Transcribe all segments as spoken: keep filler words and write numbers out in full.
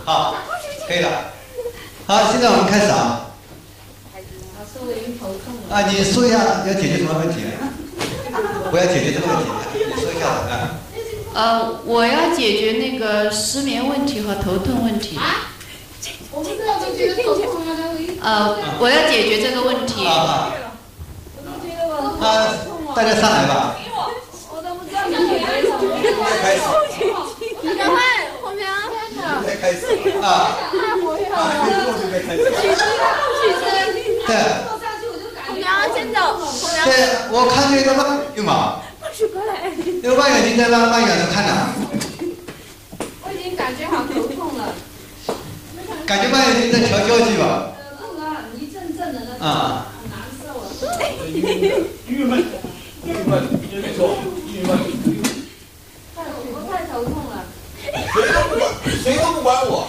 好，可以了。好，现在我们开始啊。 老师，我已经头痛了。 啊，你说一下要解决什么问题？我要解决这个问题，你说一下啊。 呃，我要解决那个失眠问题和头痛问题。 啊？我不知道都觉得头痛了， 呃，我要解决这个问题。 啊我都觉得我啊，大家上来吧。 我都不知道你解决什么。 开始。 你赶快，红苗。 才开始啊。 太活跃了。起身，起身。 对。 红苗先走。 对，我看见一个望远镜嘛。那个望远镜在那望远处看的。 我已经感觉好头痛了。 感觉望远镜在调焦距吧？ 呃，痛啊，一阵阵的那种， 啊。 很难受啊。 音乐慢，音乐慢，没错，音乐慢。 太我太头痛了。 谁都不管，谁都不管我。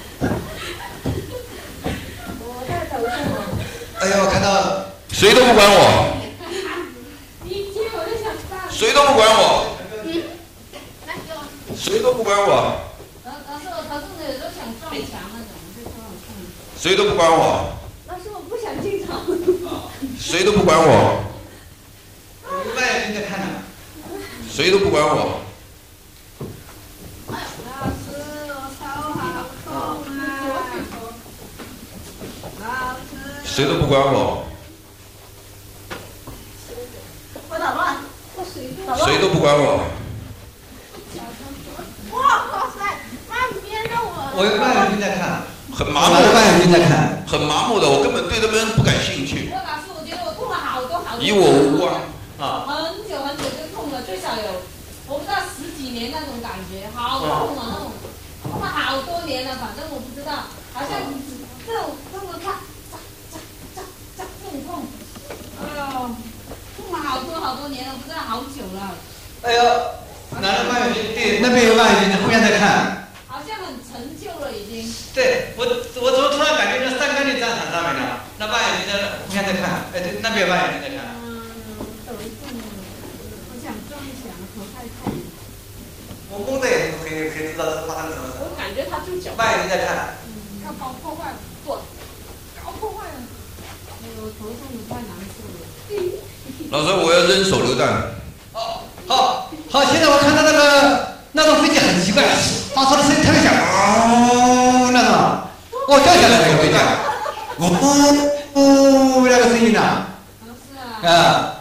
我太头痛了。 哎呀，我看到谁都不管我。 一接我就想上。 谁都不管我。 嗯。来给我。 谁都不管我。 老老师，我头痛的有时候想撞墙那种，就头好痛。 谁都不管我。 老师，我不想进场。 谁都不管我。 望远镜在看呢。 谁都不管我。 老师，我头好痛啊！老师。 谁都不管我。 我捣乱。我谁都。 谁都不管我。 哇哇塞！妈，你别让我。 我用望远镜在看。 很麻木。 我拿望远镜在看。 很麻木的，我根本对他们不感兴趣。 我老师，我觉得我痛了好多好多。 与我无关。 啊。 很久很久就痛了，最少有我不知道十几年那种感觉，好痛啊那种，痛了好多年了，反正我不知道，好像这种这么看，扎扎扎扎这种痛，哎呦，痛了好多好多年了，不知道好久了。 哎呦，拿着望远镜，对，那边有望远镜，互相在看。 好像很陈旧了已经。 对我，我怎么突然感觉那三杆就站场上面了？那望远镜在互相在看，哎，对，那边望远镜在看。 嗯，头痛了，我想撞墙，头太痛。 我蒙着眼睛可以可以知道是发生什么事。 我感觉他就脚。 望远镜在看。 嗯，要搞破坏，不，搞破坏了。哎呦，头痛的太难受了。 老师，我要扔手榴弹。 好，好，好，现在我看到那个那种飞机很奇怪，发出的声音特别响，哦，那种，哦，掉下来了，飞机，哦哦，那个声音呐， 是啊。 啊，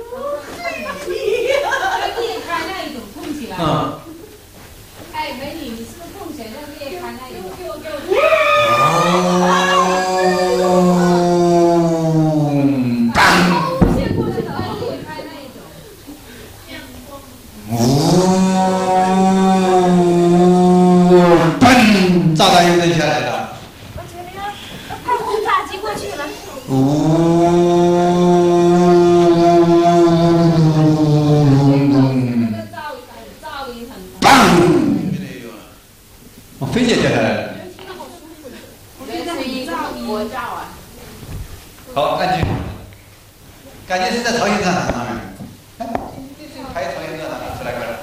裂开那一种痛起来。 嗯。 哎，美女，你是不是痛起来要裂开那一种？给我给我。 哦，当。 先过去的话裂开那一种。 哦，砰！炸弹又扔下来了。 我觉得要要派轰炸机过去了。 哦。 那个噪音噪音很大。 哦，飞机掉下来了。 我觉得很噪音。国噪啊。 好，安静。感觉是在朝鲜战场上面。哎，还有朝鲜战场出来过来。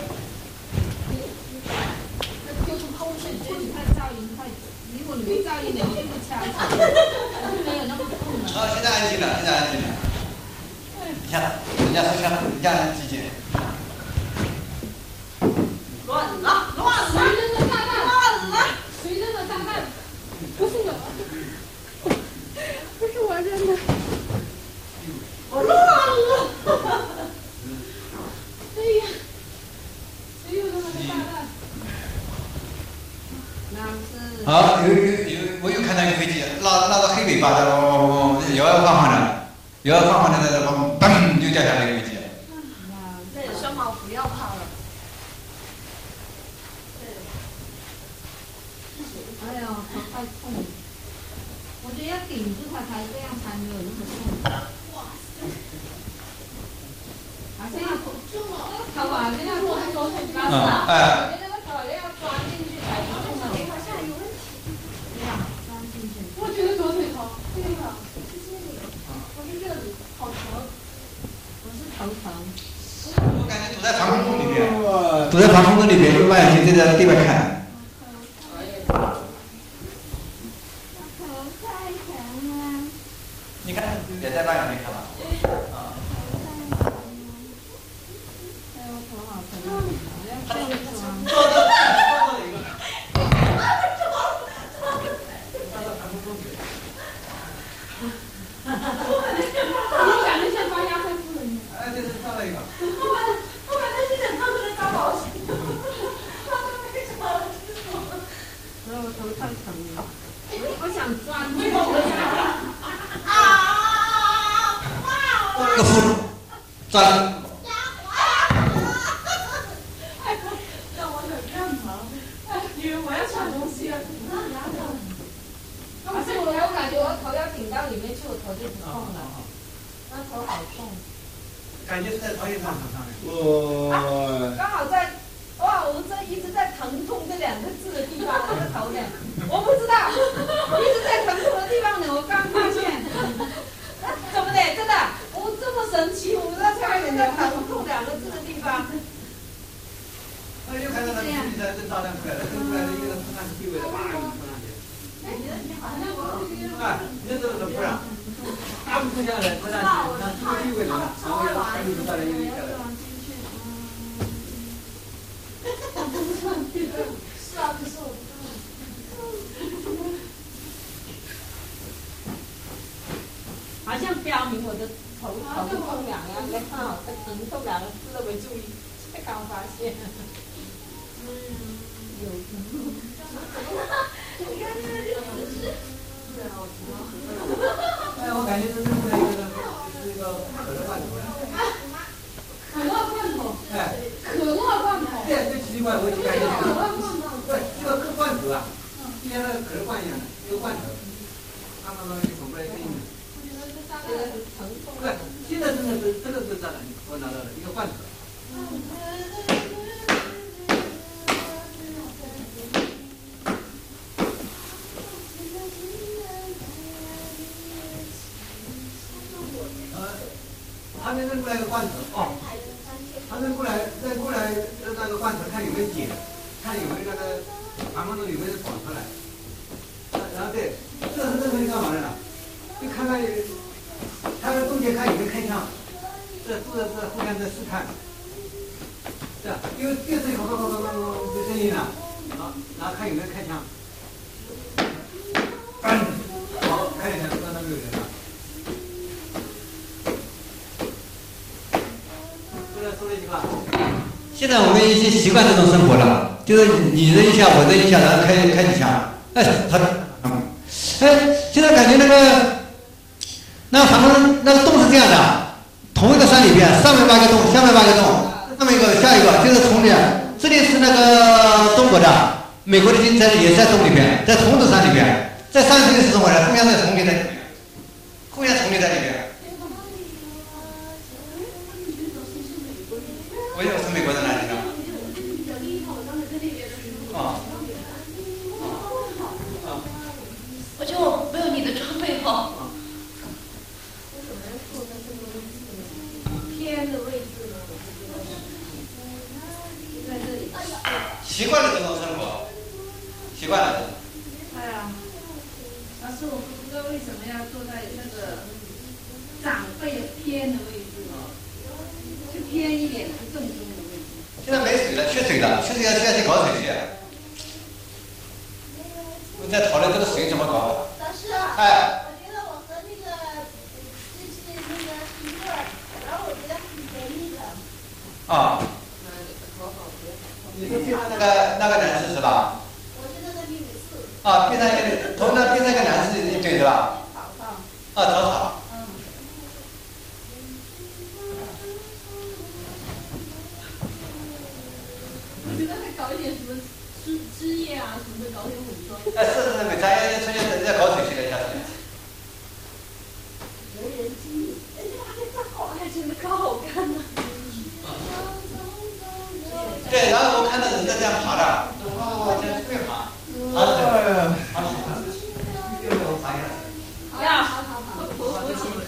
就是空气，所以它噪音太，如果你没噪音的，你就不掐它，就没有那么痛了。 好，现在安静了，现在安静了。你看，人家说像人家很积极。 乱了，乱了！谁扔的炸弹？乱了！谁扔的炸弹？不是我，不是我扔的。我乱了！哎呀，谁又扔了个炸弹？那是。 好，有有有，我又看到一个飞机，拉拉到黑尾巴的，哦，摇摇晃晃的，摇摇晃晃的在这旁，嘣就掉下来一个飞机。 哇，这也算好，不要跑了。哎呦，头太痛了！我觉得要顶住它才这样才没有那么痛。哇塞！好像要头头啊，这样头头很高啊。 哎。 我觉得那个头要钻进去才不痛了。好像有问题。对呀，钻进去。我觉得左腿疼，这个是这里，我是这里，好疼。我是头疼。 我感觉躲在防空洞里面，躲在防空洞里面，用望远镜对着对面看。 你看也在那里面看吧。啊。 哎，我头好疼啊！我要坐着啊。 坐着，坐着一个。 你感觉像发压岁夫人。 哎，这是上了一个。 后来，后来那些人他们在搞保险，他都没找我去做。然后我头太疼了，我想抓你。啊！哇！ 这个夫人，转。 哎，让我想干嘛？哎，因为我要抢东西啊！可是我我感觉我头要顶到里面去，我头就不痛了。那头好痛。 感觉是在陶冶上上面。 哦。刚好在，哇，我这一直在疼痛这两个字的地方，那个头呢，我不知道，一直在疼痛的地方呢，我刚发现。怎么的？真的？我这么神奇，我不知道差一点点疼痛两个字的地方。 那又看到那个身体在正照亮出来了，正出来的一个人看是地位的，叭就冲上去。 哎，你你好像我。 啊，你这怎么不让？他不冲下来，不让去，那这个地位的呢，然后要身体照亮一个下来。 是啊，可是我不知道。好像标明我的头头痛两个，跟刚好跟疼痛两个字都没注意，才刚发现。嗯，有疼痛。你看这个就是。是啊，我知道。 哎，我感觉这是出来一个是一个可乐罐头呀。 可乐罐头。 哎。 可乐罐头。 对，最奇怪，我就感觉可乐罐头。 不是这个个罐头啊，就像那个可乐罐一样的，一个罐头，刚刚那个走过来声音的。 这个是疼痛。 不是，现在真的是真的是这样的，我拿到了一个罐头。呃，他们扔过来一个罐头，哦，他扔过来扔过来那个罐头，看有没有解，看有没有那个膀胱中有没有爽出来。然后对，这是这是干嘛的呢？就看看，看看中间看有没有开枪，这这这互相在试探，是吧？因为电视里咣咣咣咣咣的声音啊，好，然后看有没有开枪，好，开一枪，刚才没有人了。这个说了一句话，现在我们已经习惯这种生活了，就是你扔一下，我扔一下，然后开开几枪，哎，他。哎，现在感觉那个，那个房子那个洞是这样的，同一个山里边，上面挖个洞，下面挖个洞，上面一个，下一个，就是同里，这里是那个中国的，美国的军在也在洞里边，在同一座山里边，在上面是中国人，互相在丛林在里面，互相丛林在里面。我以为是美国人来的。啊。 而且我没有你的装备好。 偏的位置呢？在这里。 习惯了这种生活，习惯了。 哎呀，但是我不知道为什么要坐在那个长辈偏的位置，就偏一点不正宗的位置。 现在没水了，缺水了，缺水要需要去搞水去。我在讨论这个水怎么搞。 老师啊， 哎， 我觉得我和那个就是那个一对儿，然后我觉得挺便宜的。 啊。你说边上那个那个男士是吧？ 我觉得那比你次。 啊，边上一个，同那边上一个男士一对是吧？ 草草。 啊，草草。 嗯。我觉得还搞一点什么枝枝叶啊什么的，搞点武装。 哎，是是是，每咱要出去人家搞水去了，下去。 人人机， 哎呀，这好，还真的可好看呢。 对，然后我看到人在这样爬的，哦，这样这边爬，爬的，爬的，爬的，又给我爬下来。 呀，好好好，我我我姐。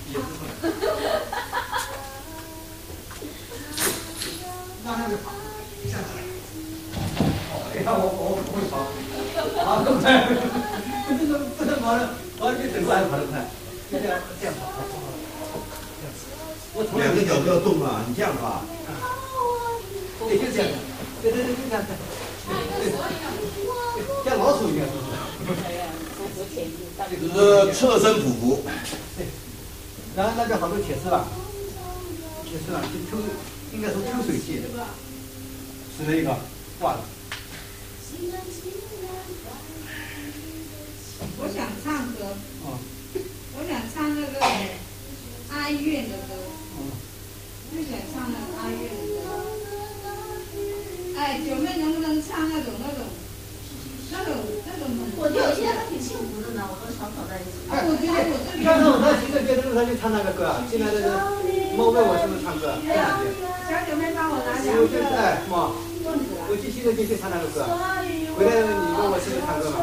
让那个爬，下来。哦，你看我我不会爬，爬更快，这个不能跑了，跑得比走路还跑得快。 这样这样好。我从两个脚不要动啊，你这样吧。 对，就这样。对对对，就这样。对，像老鼠一样，是不是？ 就是侧身匍匐。 对。然后那边好多铁丝网，铁丝网就抽，应该是抽水器，死了一个，挂了。 我想唱歌。 哦。 我想唱那个哀怨的歌。 嗯。 就想唱那个哀怨的歌。哎，九妹能不能唱那种那种那种那种？ 我觉得我现在还挺幸福的呢，我跟小草在一起。 哎，我觉得我这里。 上次我上行政街的路上就唱那个歌啊，现在这个猫问我是不是唱歌，这两天。 小九妹帮我拿两我就是个哎猫， 粽子。 我去行政街就唱那个歌，回来你问我是不是唱歌嘛？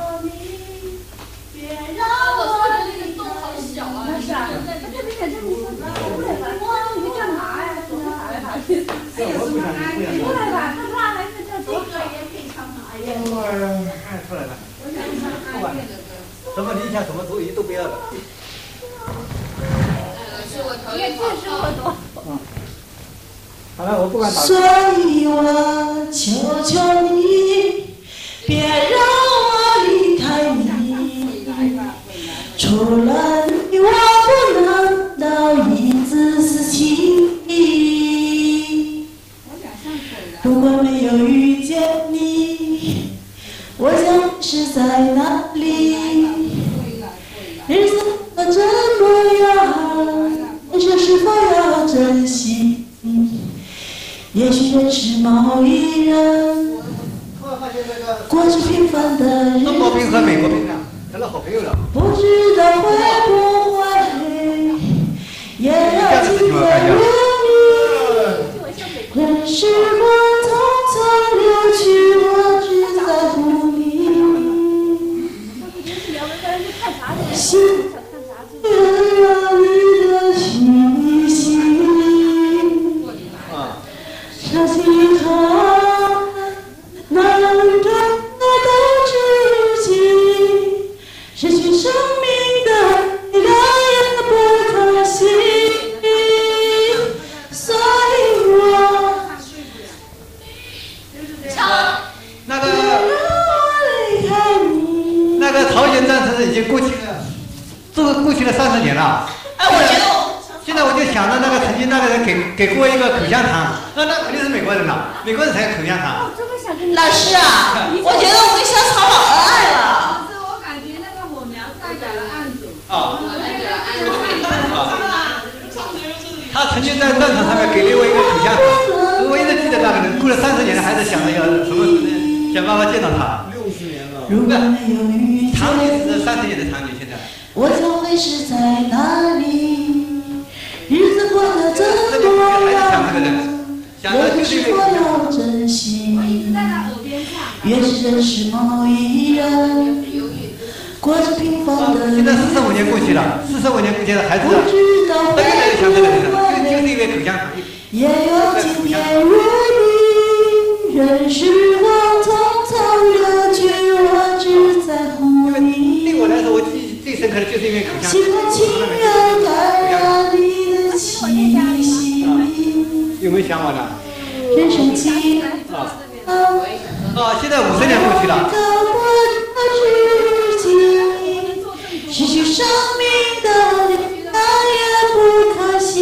我说的那个洞好小啊！那是啊，那这边这里说，哇，你们干嘛呀？怎么打来打去？ 这我不想不想出来吧，那那还是叫这个也可以唱嘛？哎呀， 看出来了， 我想唱哀怨的歌。 什么理想什么主意都不要了。 是我头也跑错。 嗯。好了，我不管打。 所以我求求你，别让我离开你。除了你，我不能到一丝丝情意。如果没有遇见你，我将是在哪里？日子这么远，人生是否要珍惜？也许认识某一人，过着平凡的日子。 中国兵和美国兵啊，成了好朋友了。 不知道会不会也要今天如你。任时光匆匆流去，我只在乎你。心温柔你的气息，相信它能让我的知己失去生命的力量也不可惜，所以我那个那个朝鲜战争已经过去了，这个过去了三十年了。 哎，我觉得现在我就想着那个曾经那个人给给过一个口香糖，那那肯定是美国人了，美国人才有口香糖。 老师啊，我觉得我跟小草老恩爱了。 老师，我感觉那个火苗代表了案子。 啊。 我代表了案子。 他曾经在战场上面给了我一个口香糖，我一直记得那个人，过了三十年了，还是想着要什么想办法见到他。 六十年了。 如果没有遇见场景是三十年的场景，现在。 我将会是在哪里？日子过得这么远，人是否要珍惜？越是认识某一人，过着平凡的日子。 现在四十五年过去了，四十五年过去了，还是不知道会想这个人， 不就就是因为会口香糖。 也有今天如你。任时光匆匆流去，我只在乎你。 对我来说，我记忆最深刻的就是因为口香糖。 心情让感染你的气息。 有没有想我呢？ 人生几啊啊！现在五十年过去了。失去生命的力量也不可惜，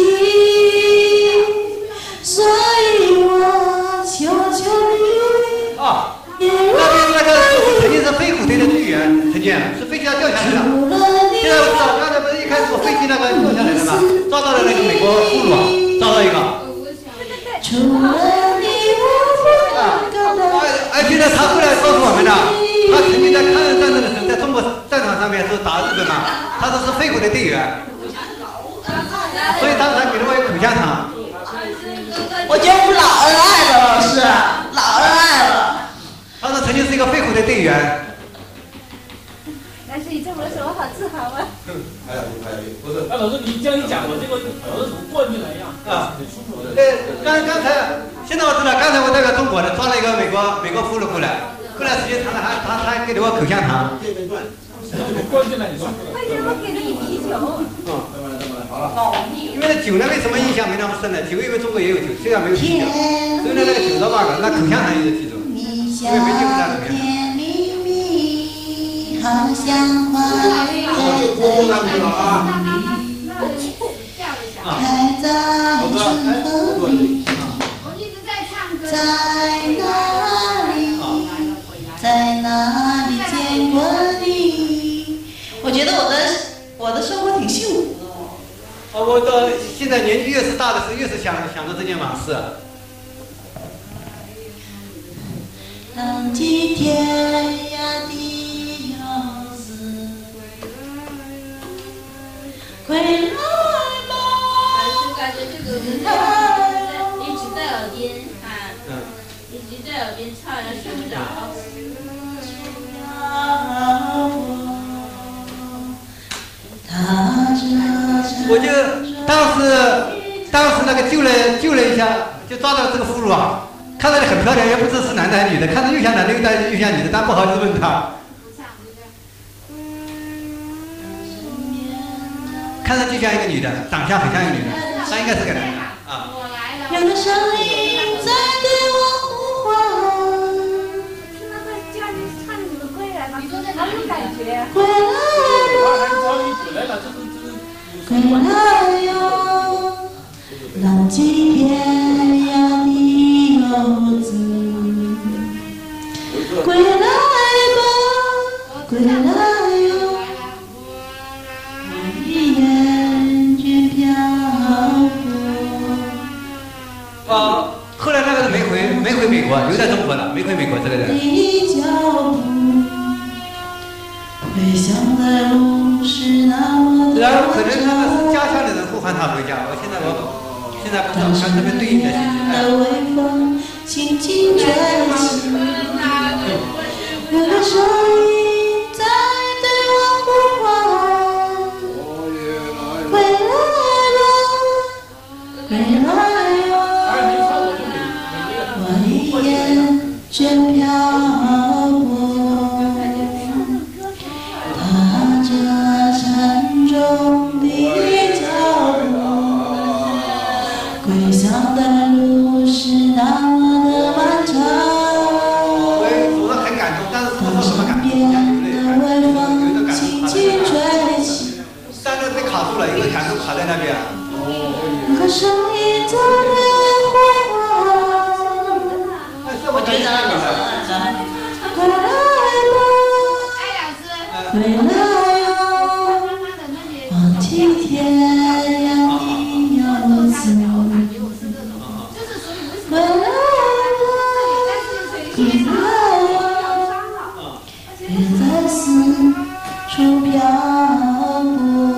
所以我求求你。啊，那边那个曾经是飞虎队的队员，曾经是飞机上掉下来的。现在我知道，刚才不是一开始我飞机那个掉下来的吗？抓到了那个美国俘虏啊，抓到一个。除了你我啊，而且呢，他后来告诉我们的，他曾经在抗日战争的时候，在中国战场上面是打日本嘛，他说是飞虎的队员，所以当时给了我一个口香糖。 我觉得我们老恩爱了，老师，老恩爱了。 他说曾经是一个飞虎的队员。 但是你这么说，我好自豪啊！ 还有还有不是， 那老师你这样一讲，我这个好像怎么灌进来一样啊，很舒服的。 对，刚刚才，现在我知道，刚才我代表中国的抓了一个美国美国俘虏过来，后来时间长了，还他他还给了我口香糖。 这边转， 关键了，你说。 为什么给了你啤酒？ 嗯，这么来，这么来，好了。 因为酒呢，为什么印象没那么深呢？酒因为中国也有酒，虽然没有啤酒，所以呢，那个酒的话呢，那口香糖也是其中，因为没酒不咋怎么样。 好像花开在春风里，在哪里，在哪里见过你？我觉得我的我的生活挺幸福的哦。 哦，我到现在年纪越是大的时候，越是想想着这件往事。 浪迹天涯的游子，归来吧。 就感觉这个人一直在耳边啊，一直在耳边唱，然后睡不着。 我就当时当时那个救了救了一下，就抓到这个俘虏啊。看着很漂亮，也不知是男的还是女的，看着又像男的又像又像女的，但不好意思问他。看上去像一个女的，长相很像一个女的，但应该是个男的啊。 有个声音在对我呼唤， 听到这叫你唱你们归来吧，好有感觉。 归来吧，归来哟，浪迹天涯的游子，归来吧，归来哟，我已厌倦漂泊。 啊，后来那个人没回没回美国，留在中国了，没回美国这个人。 的脚步，回乡的路是那么的然后可能那个是家乡的人呼唤他回家，我现在我现在不知道看这边对应的信息。哎， 微风轻轻吹起，有个声音在对我呼唤，回来吧，回来哟，我已厌倦漂泊，踏着沉重的脚步，归乡的路是那么的漫长。 我读得很感动，但是不说什么感动， 边有点的微有风点感轻动， 轻吹起， 但是被卡住了，因为感动卡在那边。 有个声音在对我呼唤， 我觉得回来吧，回来哟，浪迹天涯的游子，回来吧，回来哟，别在四处漂泊，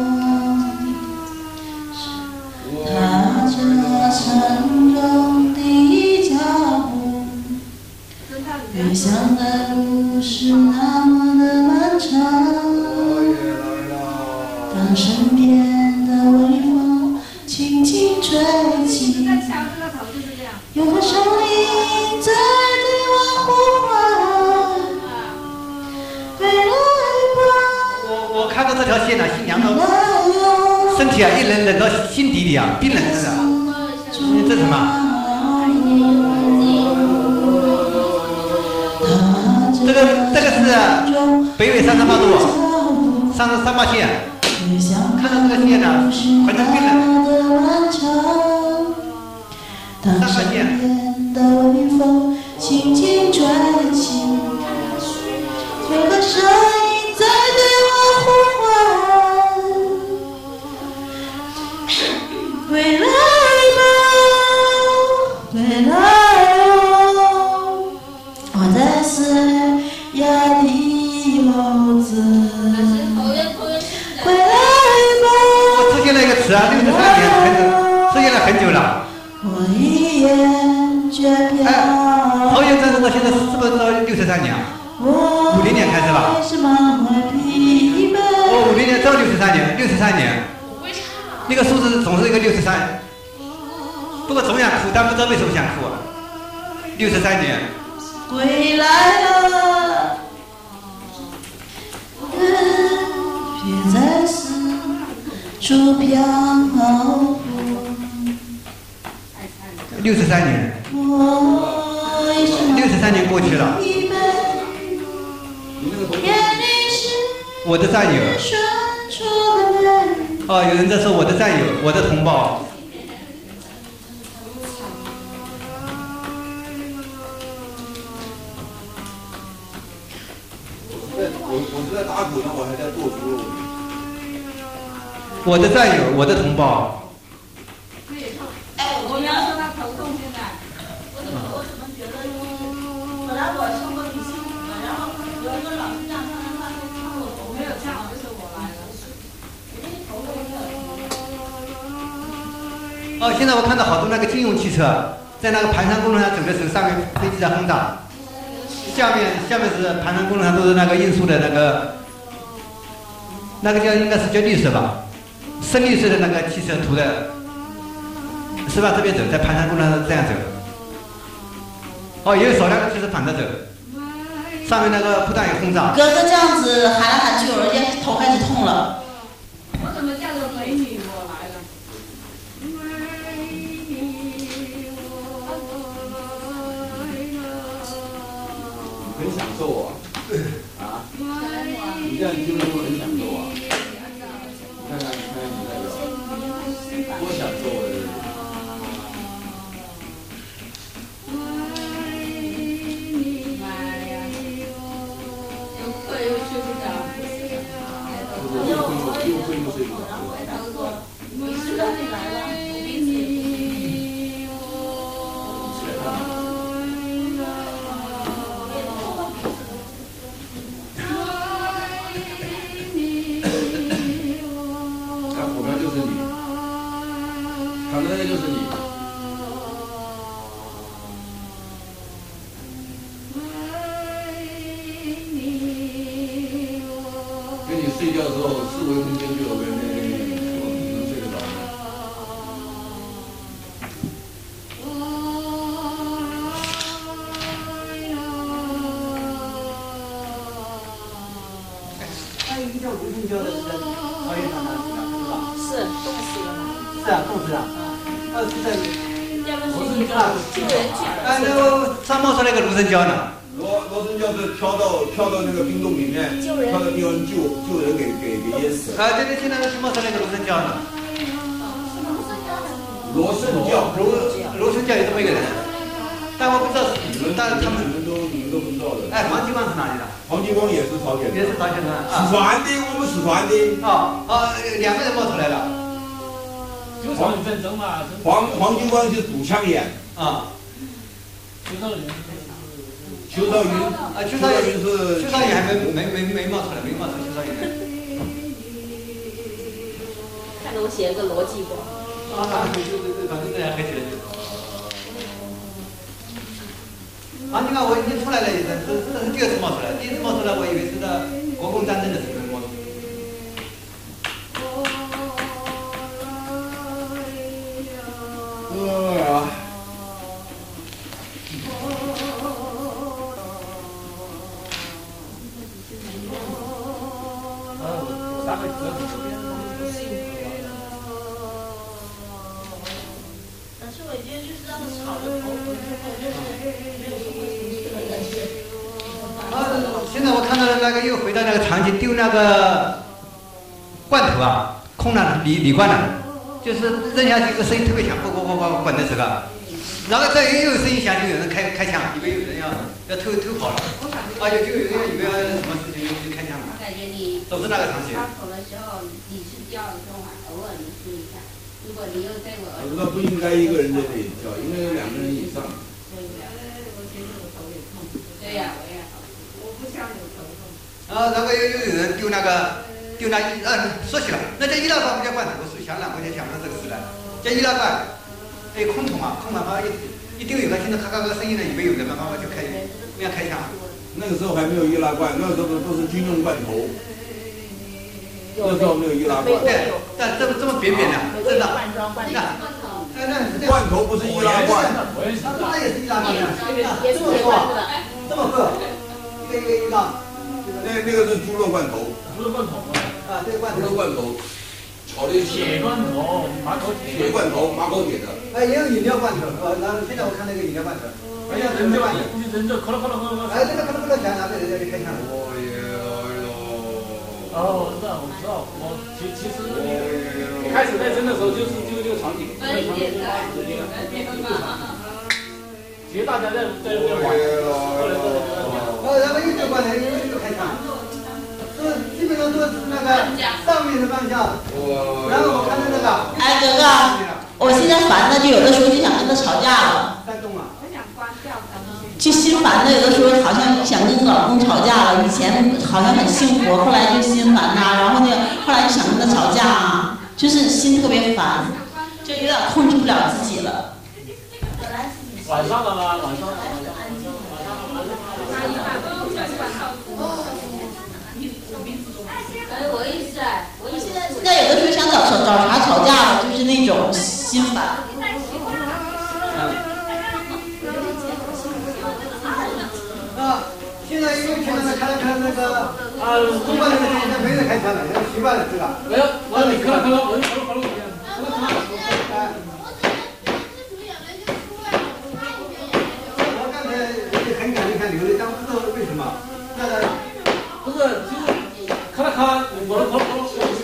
踏着沉重的脚步，归乡的路是那么的漫长。当身边的微风轻轻吹起，有个声音在对我呼唤，回来吧， 我我看到这条线呢，心凉回到来哟， 身体啊，一冷冷到心底里啊，冰冷冷的。这是什么？这个这个是北纬三十八度，三十三八线。看到这个线呢，浑身冰冷。 当身边的微风轻轻吹起，有个声音在对我呼唤，回来吧，回来哟，我在四亚的游子，回来吧。 我出现了一个词啊，六十三年，很出现了很久了。 我已厌倦漂哎，桃园战争到现在是不是到六十三年啊？五零年开始吧？哦，五零年到六十三年，六十三年。那个数字总是一个六十三。不过总想哭，但不知道为什么想哭啊。六十三年。 归来了。 别在四处漂泊。 六十三年， 我已是六十三年过去了。 疲惫，眼里是我的战友， 深处的泪。 哦，有人在说我的战友，我的同胞。 我我是在打鼓呢，我还在剁猪肉。 我的战友，我的同胞。 哎，我们要说他头痛现在。 我怎么我怎么觉得本来我生活挺幸福的，然后有一个老师让他他就唱我， 我没有唱，就是我来了。 因为头痛的。 哦，现在我看到好多那个军用汽车在那个盘山公路上走的时候，上面飞机在轰炸，下面下面是盘山公路上都是那个运输的那个，那个叫应该是叫绿色吧，深绿色的那个汽车涂的，是吧？这边走，在盘山公路上这样走。哦，也有少量的汽车反着走，上面那个不但有轰炸。 哥哥这样子喊来喊去，有人家头开始痛了。 我怎么嫁个美女我来了？ 很享受啊！啊？你这样听了会很享受啊！你看看，你看看你那个，多享受啊！ 又困又睡不着。 又困又困又睡不着。 你知道你来了，我给你。 旁边就是你，旁边那个就是你。跟你睡觉的时候，四维空间就有个人在那里，你能睡得着吗？ 还有一个叫卢春娇的是在桃园上的，是吧？ 是冻死了吗？ 是啊，冻死了。呃，是在要不是你看救人去。 啊，那个上冒出来个卢春娇呢。 罗罗生教是跳到跳到那个冰洞里面，跳到地方救救人给给给淹死了。 啊，对对，现在是冒出来个卢春娇呢。 罗圣教， 卢卢春娇有这么一个人，但我不知道是你们但是他们你们都你们都不知道的。 哎，黄金光是哪里的？ 黄金光也是朝鲜的， 也是朝鲜的四啊。 川的，我们四川的。 哦哦，两个人冒出来了。 就朝鲜战争嘛， 黄黄金光是主枪眼， 啊。 邱少云， 邱少云啊，邱邱少少云云是邱少云还没没没没冒出来，没冒出来邱少云。 看着我写了个逻辑过。 啊，对对对，反正这样合起来就。啊，你看我已经出来了，这这这是第二次冒出来，第一次冒出来，我以为是在国共战争的时候冒出来。 哎呀。 但是我今天就是让他吵着头昏之后，就是没有什么情绪的感觉。 啊，现在我看到那个又回到那个场景，丢那个罐头啊，空了，铝铝罐了，就是扔下去，一个声音特别响，咣咣咣咣滚的时候，然后再又有声音响，就有人开开枪，以为有人要要偷偷跑了，而且就有人以为要什么事情就开枪了， 感觉你都是那个场景。 发口的时候，你是叫的时候，偶尔你试一下。如果你又在我耳我知道不应该一个人在那里跳，应该有两个人以上。 对呀、我也好。 我不像有头痛。 啊，然后又又有人丢那个丢那易啊，说起来，那叫易拉罐不叫罐头，我是想两块钱想到这个时代，叫易拉罐，还有空桶啊，空桶嘛一一丢以后听到咔咔咔声音呢，以为有人嘛，妈妈就开不要开枪。 那个时候还没有易拉罐，那个时候都是军用罐头。那时候没有易拉罐。 对，但这么这么扁扁的，真的。 罐装罐装。 那那是这样。 罐头不是易拉罐。 那那也是易拉罐的。 也是铁罐子的。 这么厚，一个一个一个。 那那个是猪肉罐头。 猪肉罐头嘛。 啊，这个罐头。 罐头，炒的铁罐头、马口铁。 铁罐头、马口铁的。 哎，也有饮料罐头，呃，然后现在我看那个饮料罐头， 哎呀，人这玩意，人这可乐可乐可乐。 哎，这个可乐可乐钱拿给人家就开枪了。 哦哟哟。 哦，我知道，我知道，我其其实一开始在蒸的时候就是就这个场景，这个场景就是八十斤了。其实大家在在在玩，后来后来哦，然后又就关了，又又开枪，都基本上都是那个上面的方向。然后我看到那个， 哎，哥哥，我现在烦的就有的时候就想跟他吵架了。 山东啊。 就心烦的，有的时候好像想跟老公吵架了。以前好像很幸福，后来就心烦呐、啊，然后那个后来就想跟他吵架啊，就是心特别烦，就有点控制不了自己了。 晚上了吗？晚上。 哎，我也是，我也是。 现在有的时候想找找找茬吵架了，就是那种心烦。 啊，现在因为前面看看那个啊，中国那个现在没人开枪了，现在习惯了这个。 没有，我你看看，我我我我刚才也很感觉看流泪，但不知道为什么。那个不是，就是看了看，我的头头。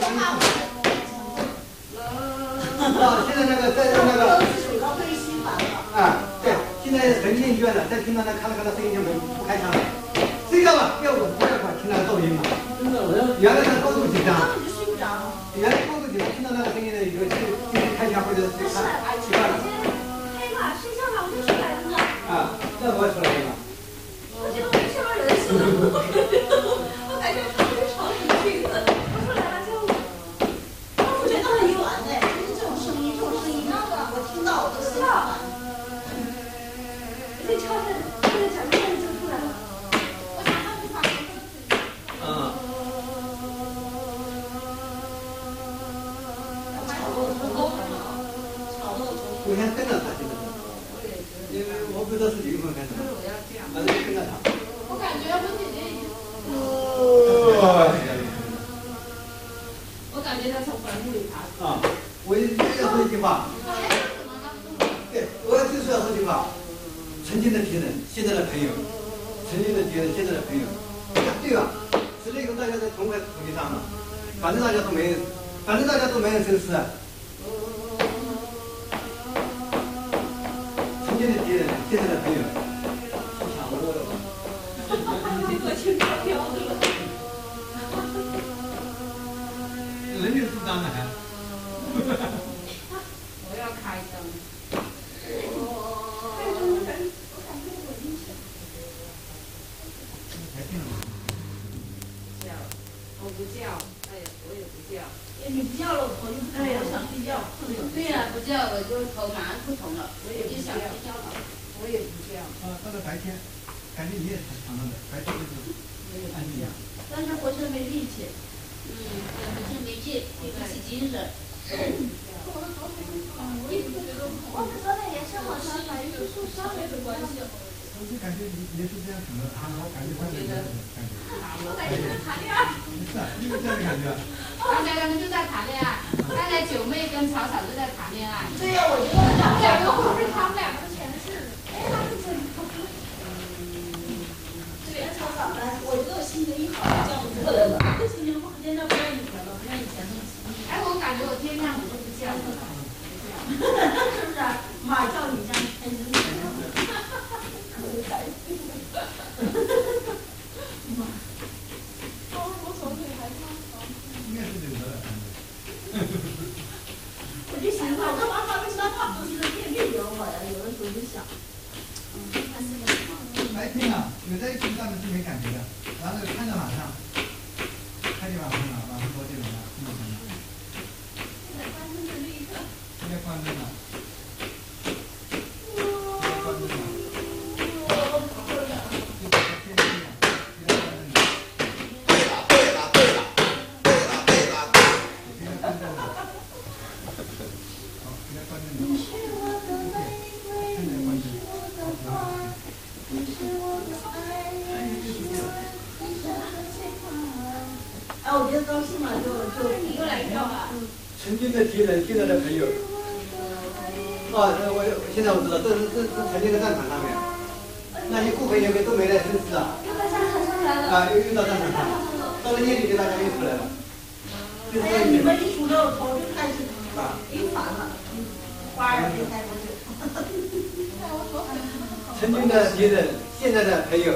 啊，现在那个在那个。啊，对，现在很厌倦了，再听到那咔啦咔啦声音就没不开枪了。睡觉吧，要我不要管听那个噪音嘛。 真的，我要原来是高度紧张，原来高度紧张，听到那个声音呢，以后就就开枪或者是看习惯了。 黑了，睡觉了，我就出来了呢。 啊，那不会出来的嘛。 我觉得我下边有人醒了，我感觉他们吵挺近的，我出来了就，我觉得很远的，就是这种声音，这种声音，我听到我都笑。这敲的，这个小妹妹就出来了。我想他无法。 嗯。我先跟着他，现在，因为我不知道是离婚还是什么，反正就跟着他。 我感觉我姐姐已经，我感觉他从坟墓里爬出来。 啊，我一要说一句话。对，我就是要说一句话。曾经的敌人，现在的朋友；曾经的敌人，现在的朋友。对吧？死了以后大家在同块土地上嘛，反正大家都没人，反正大家都没人生死。曾经的敌人，现在的朋友。想我了吧？ 我轻飘飘的。 人就是这样的还。 我要开灯。我不叫，哎呀，我也不叫。 哎，你不叫了，我就哎呀，我想睡觉。 对呀、不叫我就头马上不疼了，我也就想睡觉了，我也不叫。 啊，到了白天，感觉你也是常常的，白天就是安静。 但是浑身没力气。 嗯，浑身没劲，提不起精神。 我的左腿很痛，我也觉得我的左腿也是好像反正是受伤了的关系。 我就感觉你也是这样想的，啊，我感觉快点感觉。 我感觉在谈恋爱。 是啊，就是这样的感觉。 刚才他们就在谈恋爱，刚才九妹跟草草就在谈恋爱。 对呀，我觉得他们两个不是他们两个的前世。哎，他是真的。对，草草的，我觉得我心情一好，这样我过来了。这心情不好，现在不像以前了，不像以前那么激烈。 哎，我感觉我天亮我都不叫了。 是不是？妈叫你像天津人。 应该是有的。 我就想到，我说妈妈为什么他不是面面惹我呀？有的时候就想，嗯，他是个什么？ 白天啊，有在一起上面是没感觉的，然后看到晚上，看见晚上了，晚上多点了，这么晚了。 现在关灯的那一刻。 现在关灯了。 曾经的敌人，现在的朋友。哦，我现在我知道，这是这是曾经的战场上面，那些顾客有没都没来深思啊？ 又到战场上来了。 啊，又又到战场上，到了夜里就大家又出来了。 哎呀，你们一出了头就开始啊，又烦了，花儿就开过去。 曾经的敌人，现在的朋友。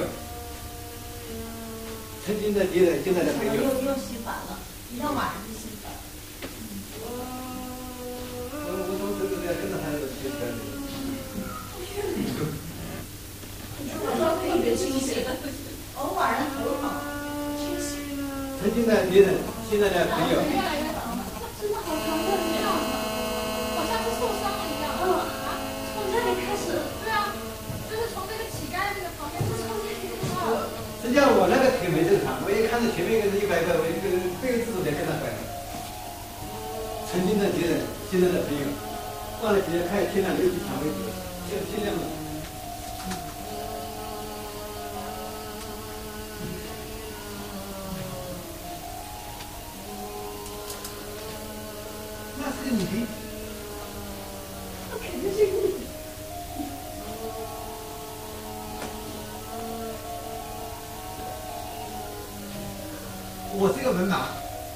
曾经的敌人，现在的朋友。 又又心烦了，一到晚上就心烦。 我我从头就在跟着他那个学起来的。 我倒特别清醒，偶尔呢头好清醒。 曾经的敌人，现在的朋友。 越来越疼了，真的好疼，这样的，好像是受伤了一样。 嗯啊，从这里开始。 对啊，就是从这个乞丐这个旁边，是从这里开始。 实际上我那个腿没正常，我一看着前面一个人一摆摆，我一个背子都在跟他摆。曾经的敌人，现在的朋友，过了几天看天亮又去抢位置，天天亮了。那是个你。 肯定是你。 我是个文盲。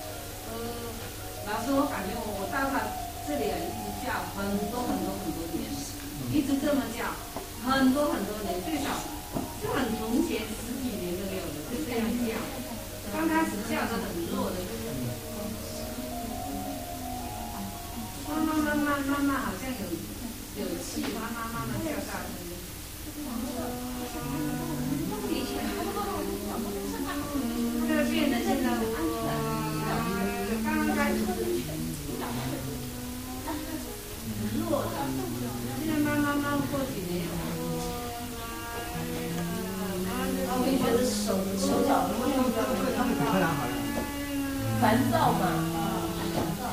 老师，我感觉我到他这里一直叫很多很多很多年，一直这么叫，很多很多年，最少就很从前十几年都有了，就这样叫。刚开始叫的很弱的，慢慢慢慢慢慢好像有有气，慢慢慢慢叫大声。这个变得现在我刚刚开始很弱的，现在慢慢慢过几年， 我也觉得手手脚都会用烦躁嘛，啊，烦躁。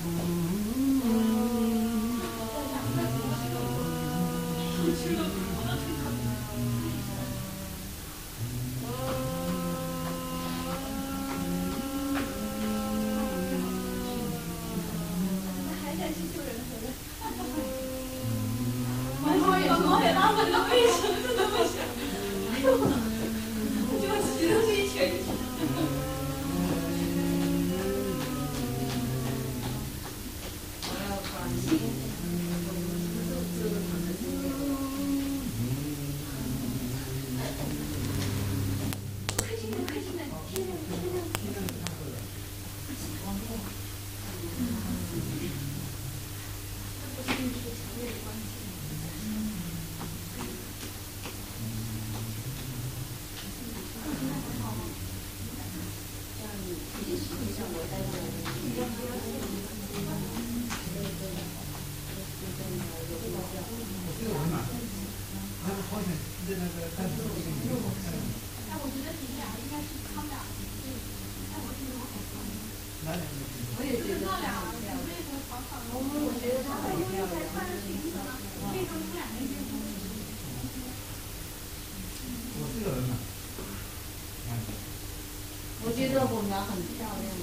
我觉得我苗很漂亮。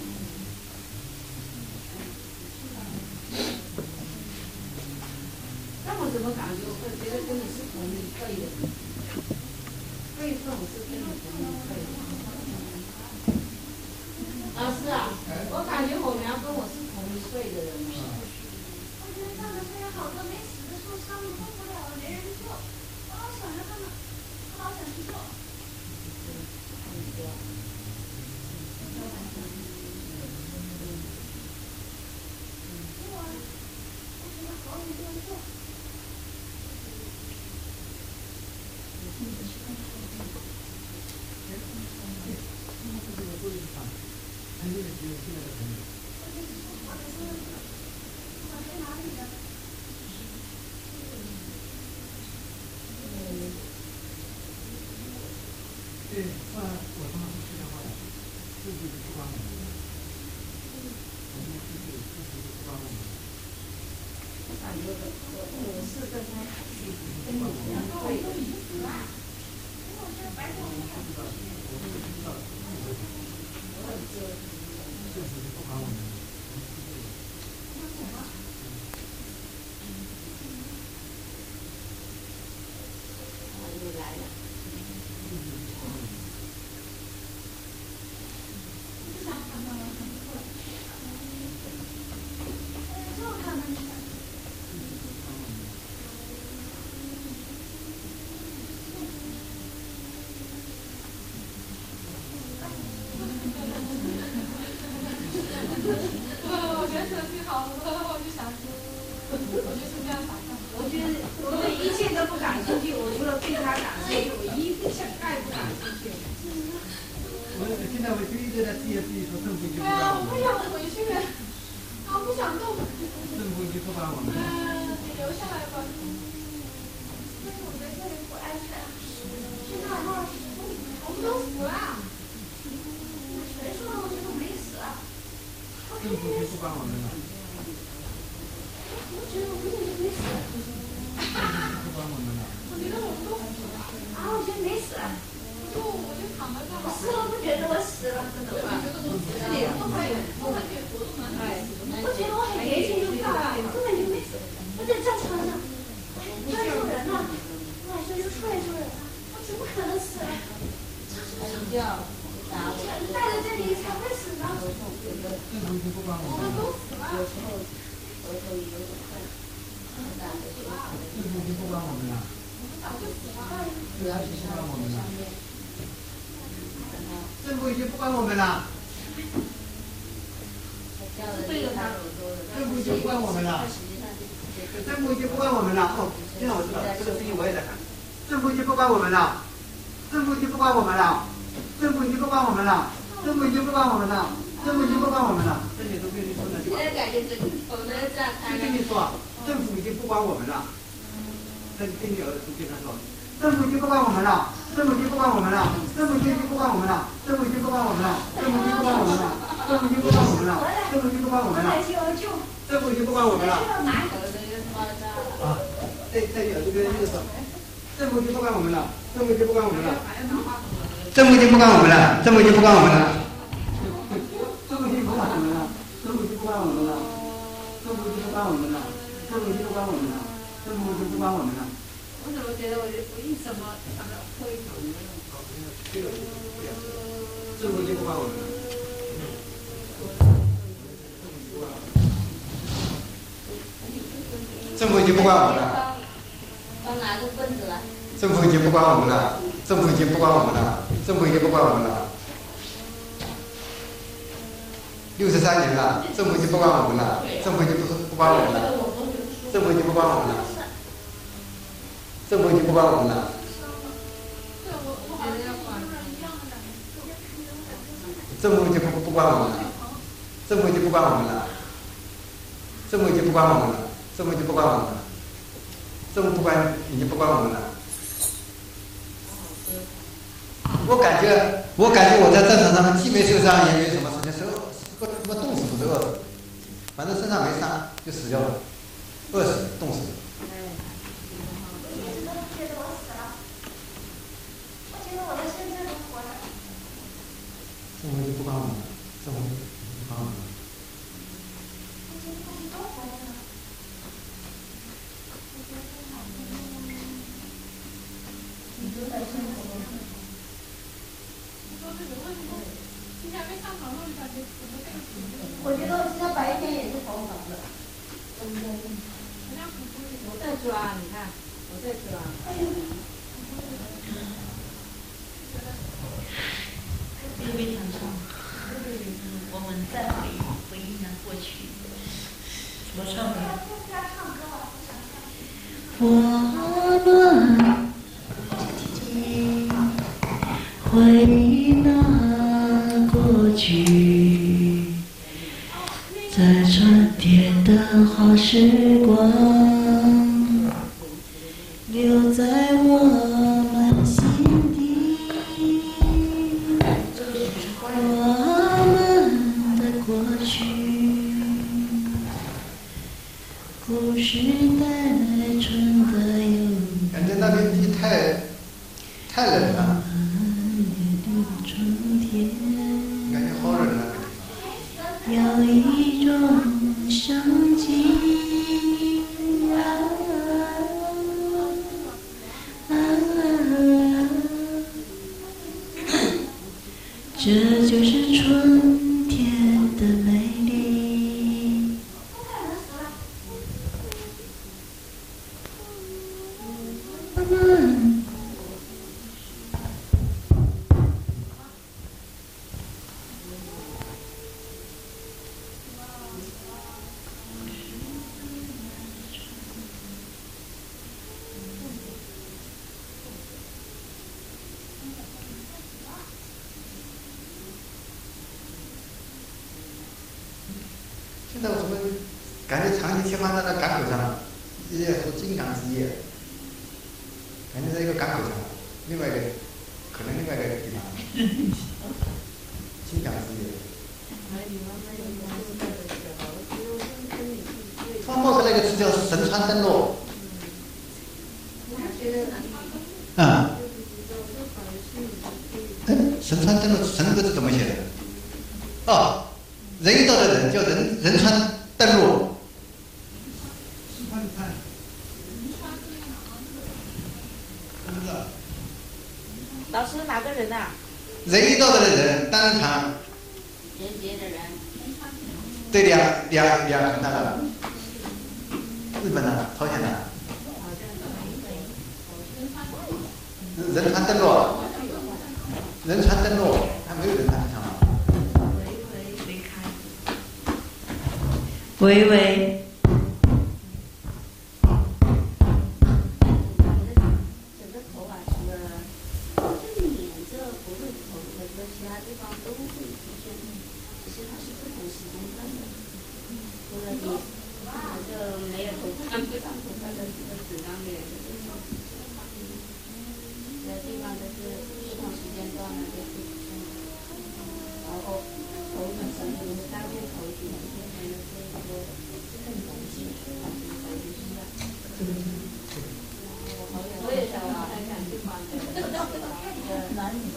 但我怎么感觉我觉得跟你是同一辈的，辈分我是跟你同一辈的。老师啊，我感觉我苗跟我是同一辈的人。 我觉得长得虽然好多没死的时候上面动不了了，没人做，我老想着他们，我老想去做。 对，后来我他妈是去的话，自己不管我们，我们自己自己不管我们。 我感觉我我是跟他跟你同一辈的。 自己不管我们。 我觉得我对一切都不感兴趣，我除了对他感兴趣，我一概不感兴趣。 我现在我就一直在自己自己说政府就不哎呀，我不管我们， 想回去，啊，不想动。 政府就不管我们。 嗯，你留下来吧。但是我在这里不安全。现在多少时？我们都死了。谁说的？我觉得没死啊。 政府就不管我们了。 我觉得我根本就没死。 不管我们了。 我觉得我们都死了。啊，我觉得没死。就我就躺在这儿。是，我不觉得我死了，真的吧？觉得我死了。我感觉我感觉我都蛮我觉得我很年轻就漂亮，根本就没死。我在战场上，抓住人了，晚上就踹住人了，我怎么可能死了？ 睡觉，打我。 带在这里才会死呢。 政府就不管我我们们了。 都死了。 有时候头头也有点痛，很大的血糖。 政府就不管我们了。 我们早就死了。 主要是他上面。 政府已经不管我们了。 对着他耳朵的。 政府已经不管我们了。政府已经不管我们了。哦，现在我知道这个声音我也在看。政府已经不管我们了。政府已经不管我们了。政府已经不管我们了。政府已经不管我们了。政府已经不管我们了。这你都跟你说的。 现在感觉整个头都这样开就跟你说，政府已经不管我们了。那你跟你儿子跟他说，政府已经不管我们了。政府已经不管我们了，政府已经不管我们了，政府已经不管我们了，政府已经不管我们了，政府已经不管我们了，政府已经不管我们了，政府已经不管我们了。啊，在在有这个意思，政府已经不管我们了，政府已经不管我们了，政府已经不管我们了，政府已经不管我们了，政府已经不管我们了，政府已经不管我们了，政府已经不管我们了，政府已经不管我们了，政府已经不管我们了。 我怎么觉得我我一什么什么会什么？ 政府已经不管我们了。政府已经不管我们了。 帮拿个棍子来。 政府已经不管我们了。政府已经不管我们了。政府已经不管我们了。六十三年了，政府已经不管我们了。政府已经不不管我们了。政府已经不管我们了。政府已经不管我们了。政府已经不不管我们了。政府已经不管我们了。政府已经不管我们了。政府已经不管我们了。政府不管已经不管我们了。我感觉，我感觉我在战场上既没受伤，也没什么事情，受什么冻死不是饿死，反正身上没伤就死掉了，饿死冻死。政府就不管我们了，政府不管我们了。 我觉得我现在白天也是头疼的。 我在抓，你看，我在抓。 各位长长，我们再回回忆那过去，怎么唱的？ 我们回忆那过去，在春天的好时光，留在我们心底。我们的过去，故事带来春的忧郁。 感觉那边地太太冷了，感觉好冷啊。 有一种生机啊啊啊，这就是春天的美丽。嗯你喜欢那个港口上，也说金港之夜，肯定是一个港口上，另外一个可能另外一个地方，金港之夜。创造出来一个词叫神川登陆。啊。哎，神川登陆，神这个字怎么写的？哦，人一道的人叫人仁川登陆。 老师哪个人啊？ 人一道的人，当场。 人杰的人。 对，两两两那个日本的、朝鲜的。仁川登陆，仁川登陆，还没有仁川上。 喂喂。 整个头啊，除了这脸这不会头和这其他地方都会出现，只是它是不同时间段的。除了你，就没有头看不上头发的这个整张脸的这种，这个地方都是不同时间段的都会出现。然后头很长，比如大背头型的，还有这个更浓型，啊，头型的。我也想，我还想去玩这个男女。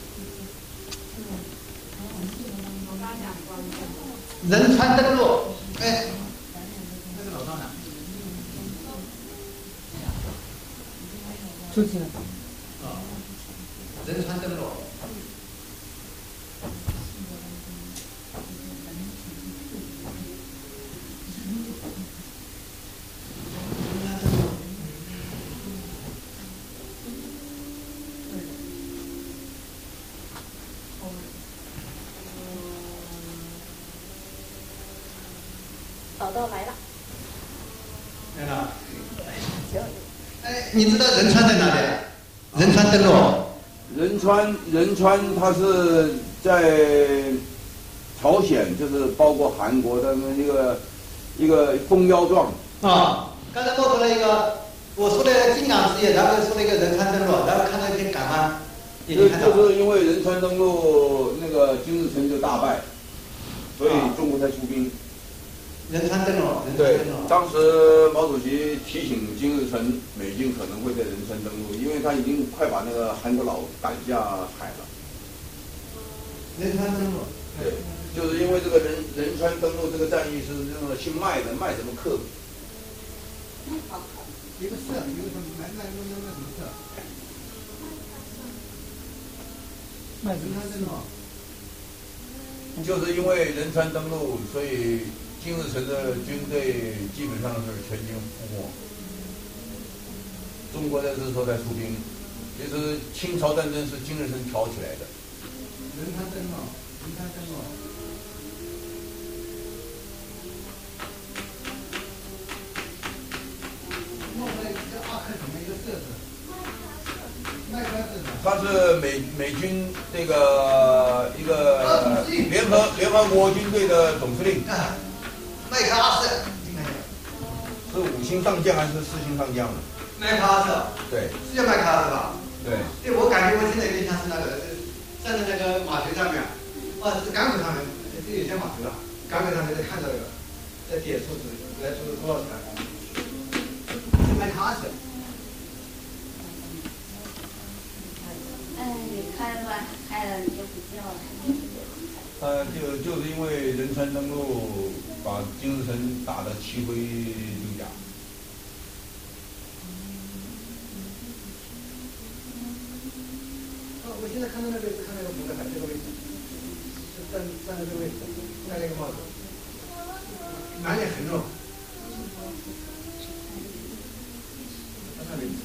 仁川登陆，哎，那个老张呢？ 出去了。 啊，仁川登陆。 找到来了。 来了。哎，你知道仁川在哪里？仁川登陆。 仁川，仁川，它是在朝鲜，就是包括韩国的一个一个蜂腰状。 啊，刚才冒出来一个，我说的金港之夜，然后说了一个仁川登陆，然后看到一片港湾， 就就是因为仁川登陆，那个金日成就大败，所以中国才出兵。 仁川登陆， 对，当时毛主席提醒金日成，美军可能会在仁川登陆，因为他已经快把那个韩国佬赶下海了。 仁川登陆。 对，就是因为这个仁仁川登陆这个战役是那个姓麦的，麦什么克？ 一个社，一个什么麦麦那那那什么社？ 麦仁川登陆。 就是因为仁川登陆，所以金日成的军队基本上是全军覆没。中国在这时候才出兵，其实清朝战争是金日成挑起来的。 仁川登陆，仁川登陆。冒出来一个阿克什么一个社字，麦克字。 他是美美军这个一个联合联合国军队的总司令。 啊，麦克阿瑟， 是五星上将还是四星上将？ 麦克阿瑟。 对。 是叫麦克阿瑟吧？ 对。 对，我感觉我现在有点像是那个站在那个码头上面，啊，是港口上面，这有些码头了，港口上面在看到这个，在点数字，来数多少钱？是麦克阿瑟。 哎，你开吧，开了你就不叫了。 呃，就就是因为仁川登陆把金日成打得七灰六甲。 哦，我现在看到那个位置，看那个红的海这个位置，是站站在这个位置，戴那个帽子，满脸横肉。在那里。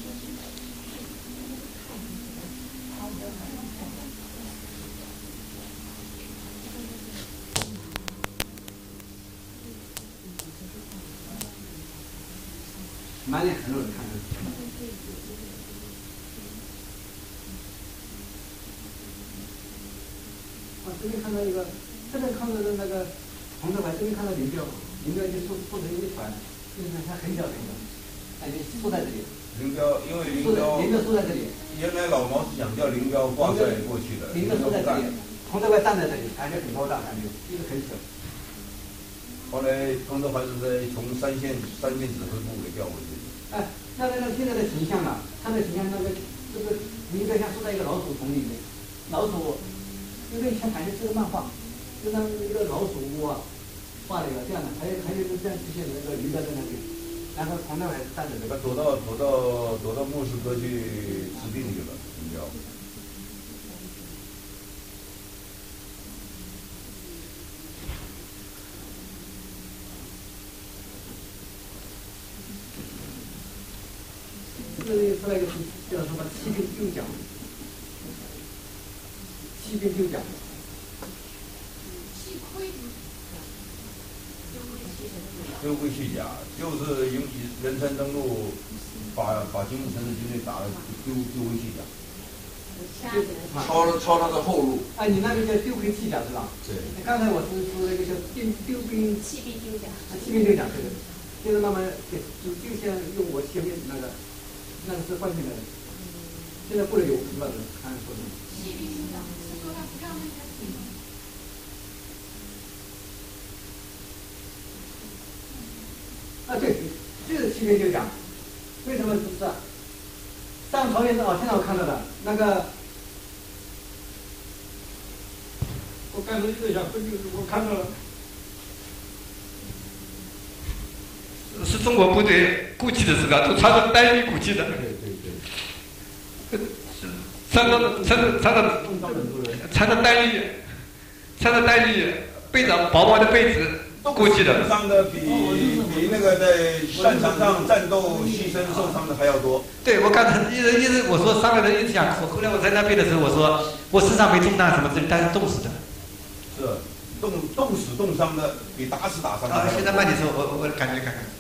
满脸横肉，看着。啊，这边看到一个，这边看到的那个红头牌，这边看到林彪，林林彪就缩缩成一个团，就是它很小很小，感觉缩在这里。 林彪，因为林彪， 林彪缩在这里。 原来老毛是想叫林彪挂帅过去的。 林彪缩在这里，彭德怀站在这里，感觉很高大，感觉一个很小。 后来彭德怀是在从三线三线指挥部给调过去的。 哎，那那个现在的形象啊，他的形象那个这个林彪像缩在一个老鼠丛里面，老鼠，因为以前感觉是个漫画，就像一个老鼠窝啊，画了一个这样的，还有还有一个这样出现的那个林彪在那里。然后彭德怀站着， 他躲到躲到躲到莫斯科去治病去了，林彪。 这里出来一个叫什么骑兵丢奖，骑兵丢奖。 吃亏。 丢盔弃甲，就是引起仁川登陆，把把金木城的军队打了，丢丢盔弃甲，抄了抄他的后路。 哎，你那个叫丢盔弃甲是吧？ 对。 刚才我是说那个叫丢丢兵弃兵丢甲。 弃兵丢甲，对的。现在慢慢就就像用我前面那个，那个是换进来的。现在不能有什么人看说的。 弃兵丢甲是说他不让那个。 啊，对，就是骑兵丢甲。为什么是这？上朝鲜哦，现在我看到的那个，我刚才就想说，就是我看到了，是中国部队过去的时候都穿着单衣过去的。 对对对。 穿着穿着穿着穿着单衣，穿着单衣，背着薄薄的被子。过去的伤的比比那个在战场上战斗牺牲受伤的还要多。 对，我刚才一直一直我说伤了人一直想哭，后来我在那边的时候我说我身上没中弹什么之类，但是冻死的。 是冻冻死冻伤的比打死打伤的还要多。 现在慢点说，我我感觉看看。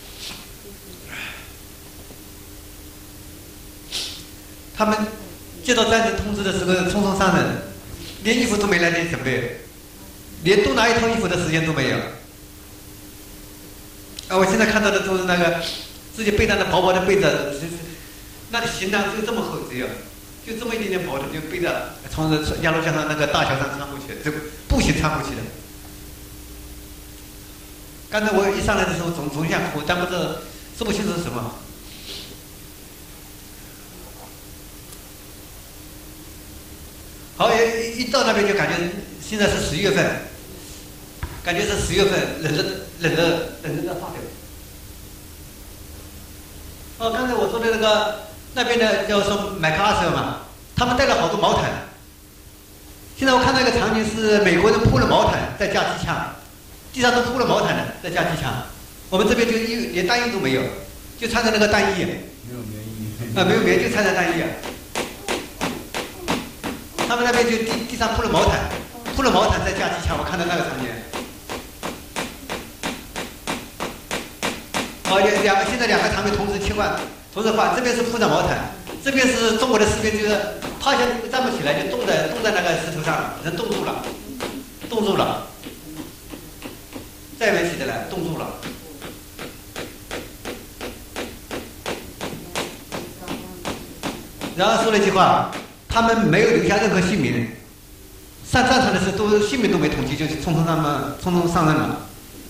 他们接到战争通知的时候匆匆上阵，连衣服都没来得及准备，连多拿一套衣服的时间都没有。啊，我现在看到的都是那个自己背上的薄薄的被子，那个行囊就这么厚，只有就这么一点点薄的，就背着从鸭绿江上那个大桥上穿过去，这个步行穿过去的。刚才我一上来的时候总总想哭，但不知道说不清楚是什么。好，一一到那边就感觉现在是十一月份，感觉是十月份，冷的冷的冷的要发抖。哦，刚才我说的那个那边的叫说麦克阿瑟嘛，他们带了好多毛毯。现在我看到一个场景是美国人铺了毛毯在架机枪，地上都铺了毛毯的在架机枪，我们这边就一连单衣都没有，就穿着那个单衣。 没有棉衣。 啊，没有棉就穿着单衣。他们那边就地地上铺了毛毯，铺了毛毯在架机枪，我看到那个场景。哦，两两个现在两个场面同时切换，同时换，这边是铺着毛毯，这边是中国的士兵，就是趴下站不起来，就冻在冻在那个石头上，人冻住了，冻住了，再也没起得来，冻住了。然后说了一句话，他们没有留下任何姓名，上战场的时候都姓名都没统计，就匆匆上嘛，匆匆上任了。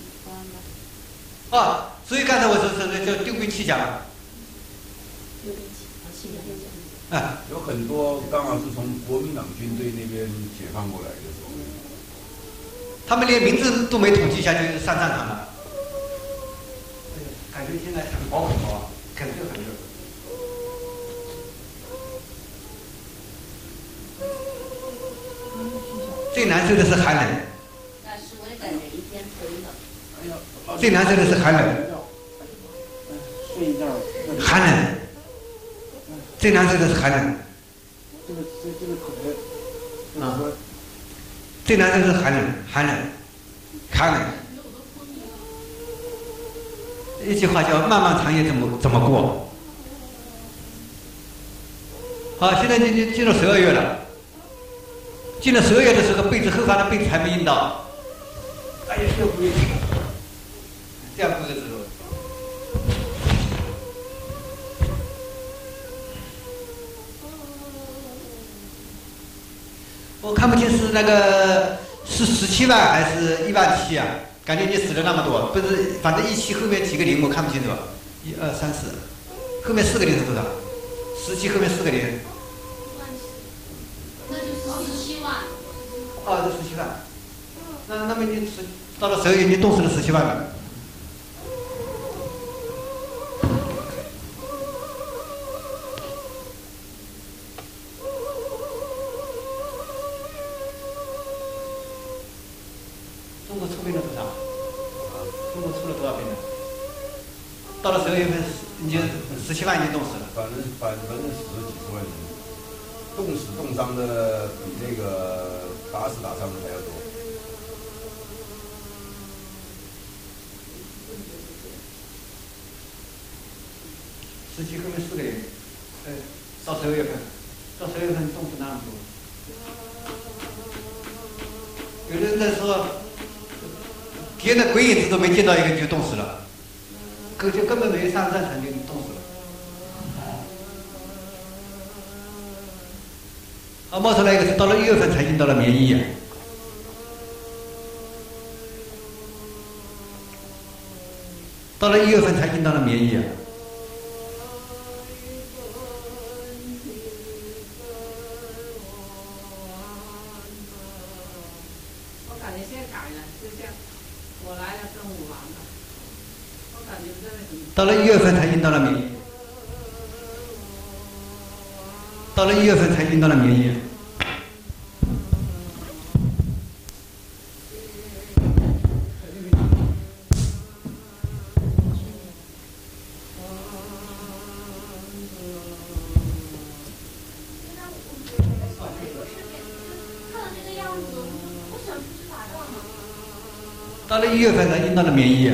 哦。所以刚才我说是叫丢盔弃甲嘛。 丢盔弃甲， 啊， 有很多刚好是从国民党军队那边解放过来的时候， 他们连名字都没统计下就上战场了。感觉现在很饱很饱，很热很热。最难受的是寒冷。 那是我感觉一天真的。 哎呀， 最难受的是寒冷。 睡一觉， 寒冷，最难受的是寒冷。 这个这这个口袋， 啊，最难受的是寒冷，寒冷，寒冷。一句话叫漫漫长夜怎么怎么过？好，现在进进进入十二月了。进了十二月的时候，被子厚发的被子还没印到。哎呀，又不这样不是指路。我看不清是那个是十七万还是一万七啊？感觉你死了那么多，不是，反正一期后面几个零我看不清楚，一二三四，后面四个零是多少？十七后面四个零。 那就是十七万。 哦，这十七万。那那么你十到了十二月你冻死了十七万了。中国出兵了多少？中国出了多少兵呢？到了十二月份，你就十七万已经冻死了。 反正反正死了几十万人，冻死冻伤的比那个打死打伤的还要多。 十七后面四个月，呃，到十二月份，到十二月份冻死那么多。有的人在说，连的鬼影子都没见到一个就冻死了，可就根本没上战场就冻死了。啊，冒出来一个是到了一月份才进到了免疫，到了一月份才进到了免疫。到了一月份才进到了免疫，到了一月份才进到了免疫。到了一月份才进到了免疫。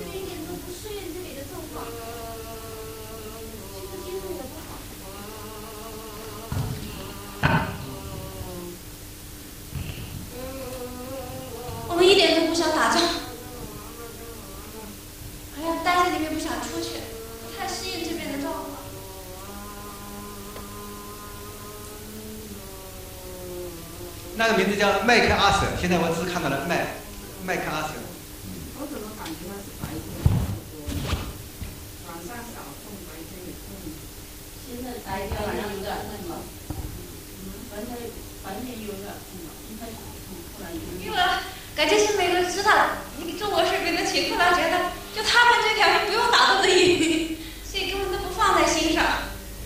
那个名字叫麦克阿瑟，现在我只看到了麦麦克阿瑟。 我怎么感觉他是白天多，晚上少痛，白天也痛。 现在白天晚上有点痛了，白天白天有点痛了，一开始痛，后来有点。 因为感觉是每个人知道你中国视频的情况，觉得就他们这条是不用打动的语，所以根本都不放在心上。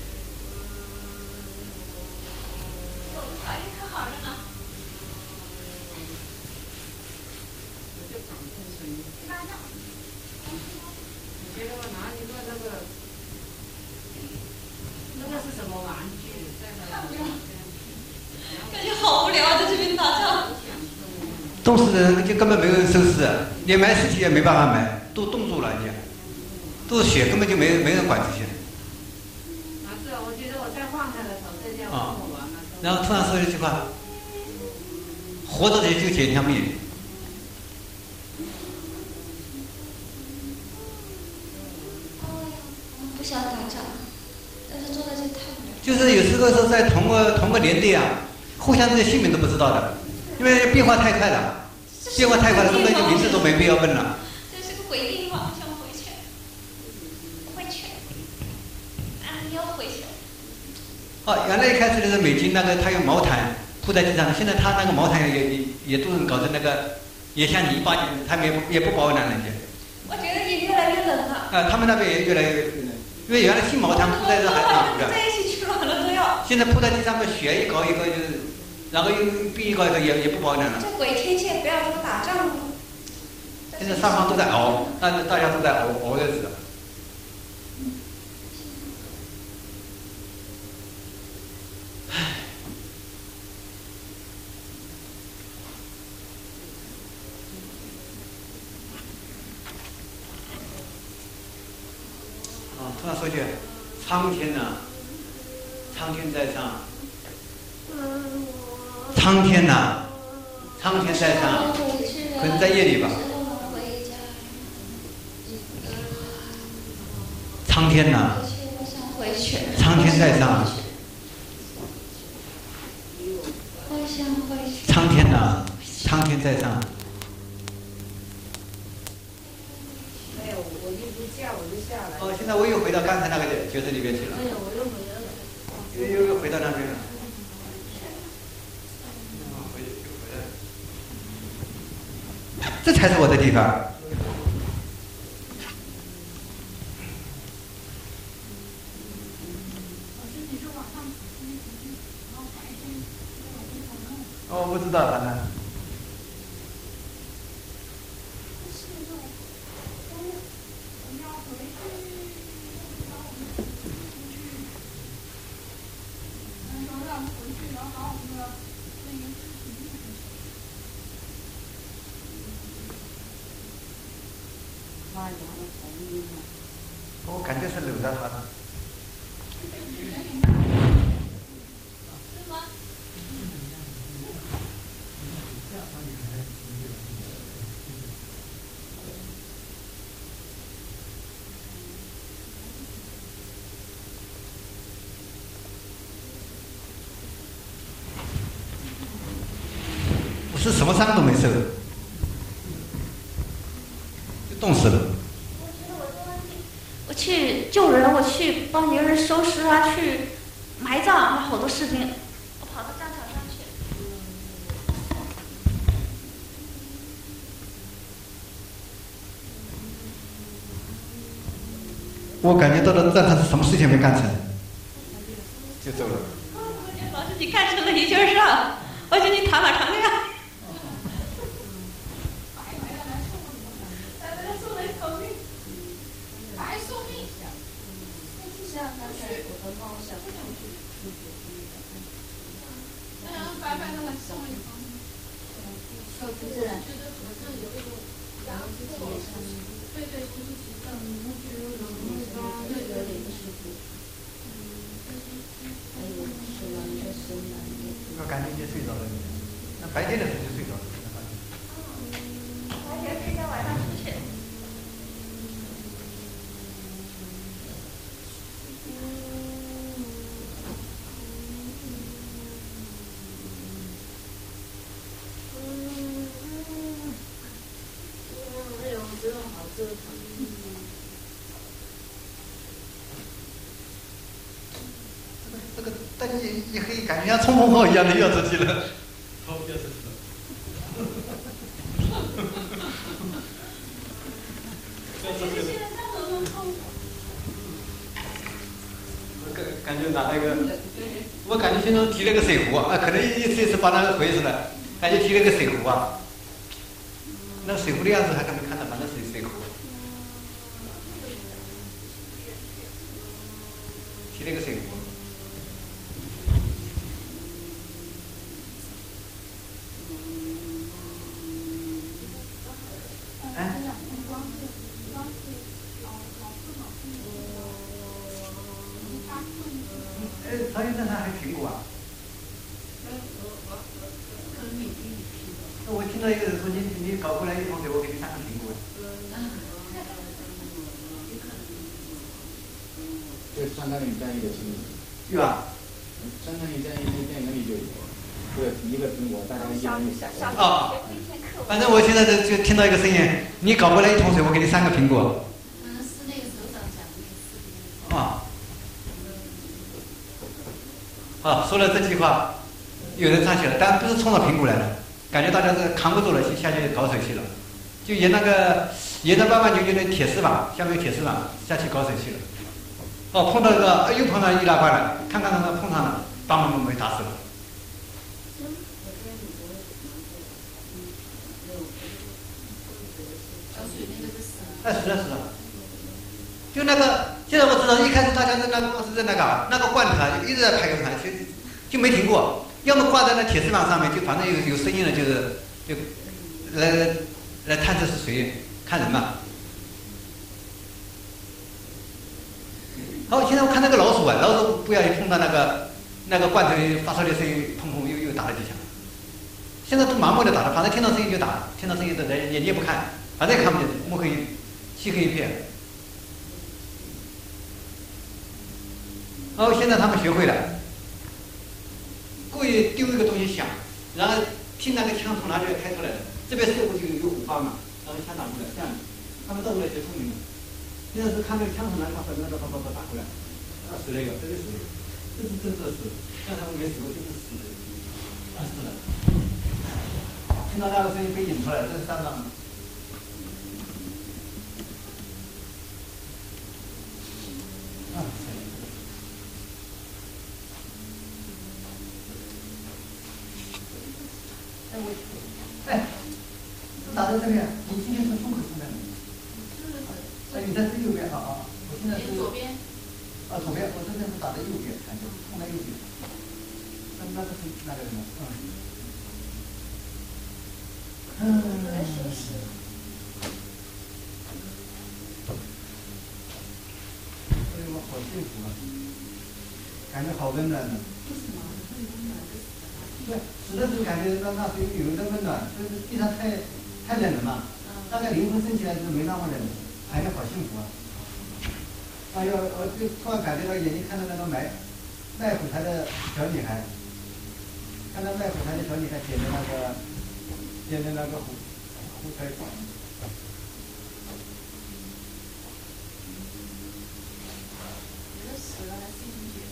冻死的人就根本没有人收尸，连埋尸体也没办法埋，都冻住了，人家都是血，根本就没没人管这些。 啊，是，我觉得我再放下的时候，这件我做完了。 然后突然说一句话：活着的就捡一条命。 不想打仗，但是做的这太无聊。 就是有时候是在同个同个连队啊，互相这些姓名都不知道的。因为变化太快了，变化太快了，根本就名字都没必要问了。 这是个鬼地方，想回去，不会去。啊，你要回去。 哦，原来一开始的是美军那个，他用毛毯铺在地上，现在他那个毛毯也也也都搞成那个，也像泥巴，他们也不也不保暖了些。 我觉得也越来越冷了。 啊，他们那边也越来越冷，因为原来新毛毯铺在这还暖和的。 在一起取暖了都要。 现在铺在地上面，雪一搞一个就是。然后又冰一搞一个也也不保暖了。 这鬼天气不要说打仗了。 现在上方都在熬，但是大家都在熬熬日子。唉。啊，突然说句，苍天呐，苍天在上。苍天呐、啊，苍天在上，可能在夜里吧。 苍天呐、 我想回去。 苍天在上。 我想回去。 苍天呐、苍天在上。 没有，我一不叫我就下来。 哦，现在我又回到刚才那个角色里边去了。 哎呀，我又回来了。 又又又回到那边了。这才是我的地方。哦，不知道，反正。我感觉是搂着他的。我是什么伤都没受，就冻死了。 我去救人，我去帮别人收尸啊，去埋葬，好多士兵，我跑到战场上去。 我感觉到了战场是什么事情没干成，就走了。 老师，你干成了一件事儿，我觉得你坦马长亮。 我感觉已经睡着了，那白天的时候就睡着了。 白天睡觉，晚上出去。 哎呦，真的好折腾。 这个灯一一黑，感觉像冲锋号一样的要出去了，好，要出去了。我感感觉拿那个，我感觉现在提了个水壶啊，可能意思是把那个回去了，感觉提了个水壶啊，那水壶的样子还可没看到，反正是水壶，提了个水壶。曹先生他还苹果啊？那我听到一个人说你你搞过来一桶水，我给你三个苹果。 这相当于战役的情景。 对吧？ 相当于战役那电影里就有，对，一个苹果大家一人一小。 啊，反正我现在就就听到一个声音，你搞过来一桶水，我给你三个苹果。 嗯，是那个首长讲的。 啊。啊，说了这句话，有人站起来，但不是冲着苹果来的，感觉大家是扛不住了，就下去搞水去了，就沿那个沿着八万九九的铁丝网，下面有铁丝网下去搞水去了。哦，碰到一个，又碰到易拉罐了，看看看看碰上了，把我们被打死了。哎，是的，是的。就那个，现在我知道，一开始大家在那个是在那个那个罐头啊，就一直在排个船，就就没停过。要么挂在那铁丝网上面，就反正有有声音了，就是就来来探测是谁，看人嘛。好，现在我看那个老鼠啊，老鼠不小心碰到那个那个罐头发出的声音，砰砰又又打了几枪。现在都盲目的打了，反正听到声音就打，听到声音的人眼睛也不看，反正也看不见，摸黑漆黑一片。 哦，现在他们学会了，故意丢一个东西响，然后听那个枪从哪里开出来的，这边射过去有五发嘛，然后枪打出来，这样，他们动物那些聪明的，现在是看那个枪从哪里发出来，那个啪啪啪打回来，啊，死了一个，这就死了，这是真的死，让他们没死过就是死的，啊，死了，听到那个声音被引出来，这是上当的。啊，哎我，哎，打在这边，你今天从胸口出来的。哎，你在最右边啊啊！我现在是左边。 啊，左边，我这边是打在右边，感觉冲在右边。那那个是那个什么？嗯。嗯。哎呦，我好幸福啊！感觉好温暖呢。对，死的时候感觉那那水有的温暖，就是地上太太冷了嘛。大概灵魂升起来就是没那么冷，感觉好幸福啊！哎呦，我就突然感觉到眼睛看到那个卖卖火柴的小女孩，看到卖火柴的小女孩点的那个点的那个火火柴管。 人死了还进去。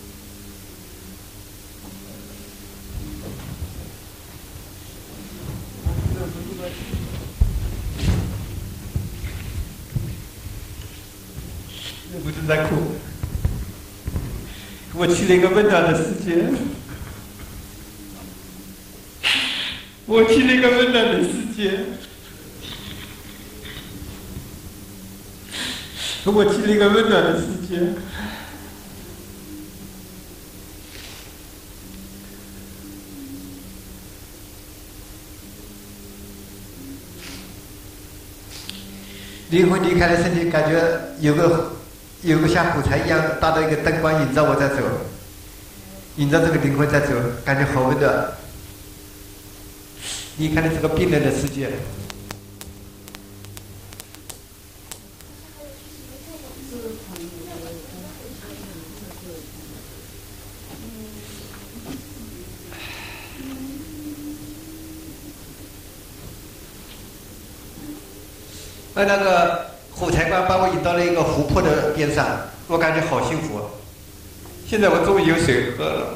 忍不住在哭。我去了一个温暖的世界，我去了一个温暖的世界，我去了一个温暖的世界。灵魂离开了身体，感觉有个有个像火柴一样大的一个灯光引着我在走，引着这个灵魂在走，感觉好温暖。离开了这个冰冷的世界。而那个火柴管把我引到了一个湖泊的边上，我感觉好幸福啊！现在我终于有水喝了，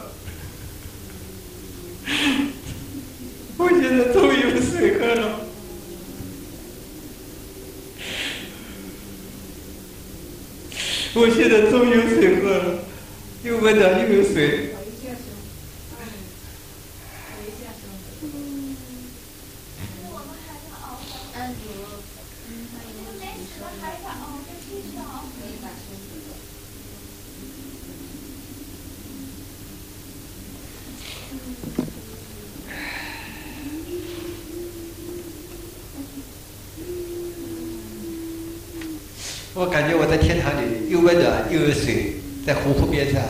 我现在终于有水喝了，我现在终于有水喝了，又温暖又有水。我感觉我在天堂里又温暖又有水，在湖泊边上。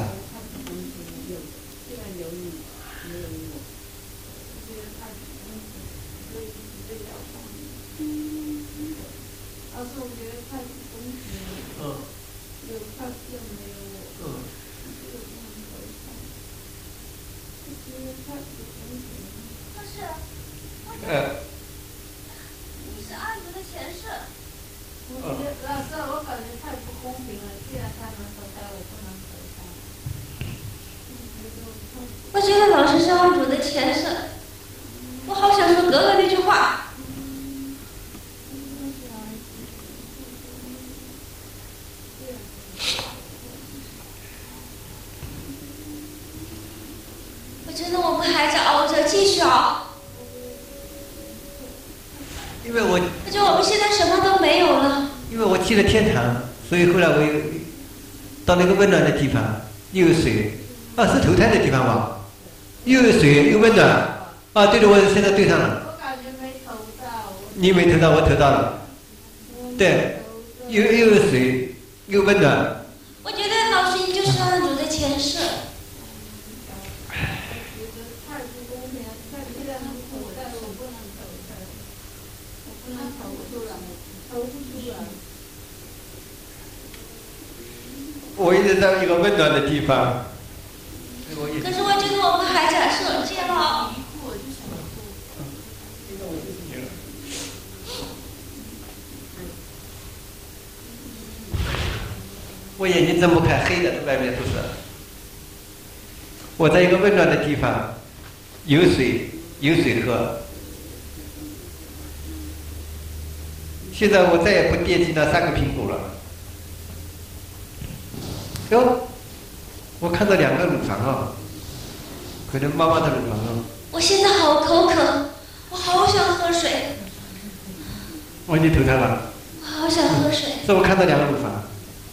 呃。 你是案子的前世。我觉得老师，我感觉太不公平了。既然他能投胎，我不能投胎。 我觉得老师是案主的前世，我好想说格格那句话。我觉得我们还在熬着，继续熬。 因为我， 我觉得我们现在什么都没有了。 因为我去了天堂，所以后来我又到那个温暖的地方，又有水，啊，是投胎的地方吧？又有水，又温暖，啊，对的，我现在对上了。 我感觉没投到。 你没投到，我投到了。对，又又有水，又温暖。 我觉得老师你就是案主的前世。 我一直在一个温暖的地方。 可是我觉得我们还假设戒了。 我眼睛睁不开，黑的，外面都是。我在一个温暖的地方，有水，有水喝。现在我再也不惦记那三个苹果了。哟，我看到两个乳房啊，可能妈妈的乳房啊。 我现在好口渴，我好想喝水。 哦，你头疼了？ 我好想喝水。 是我看到两个乳房。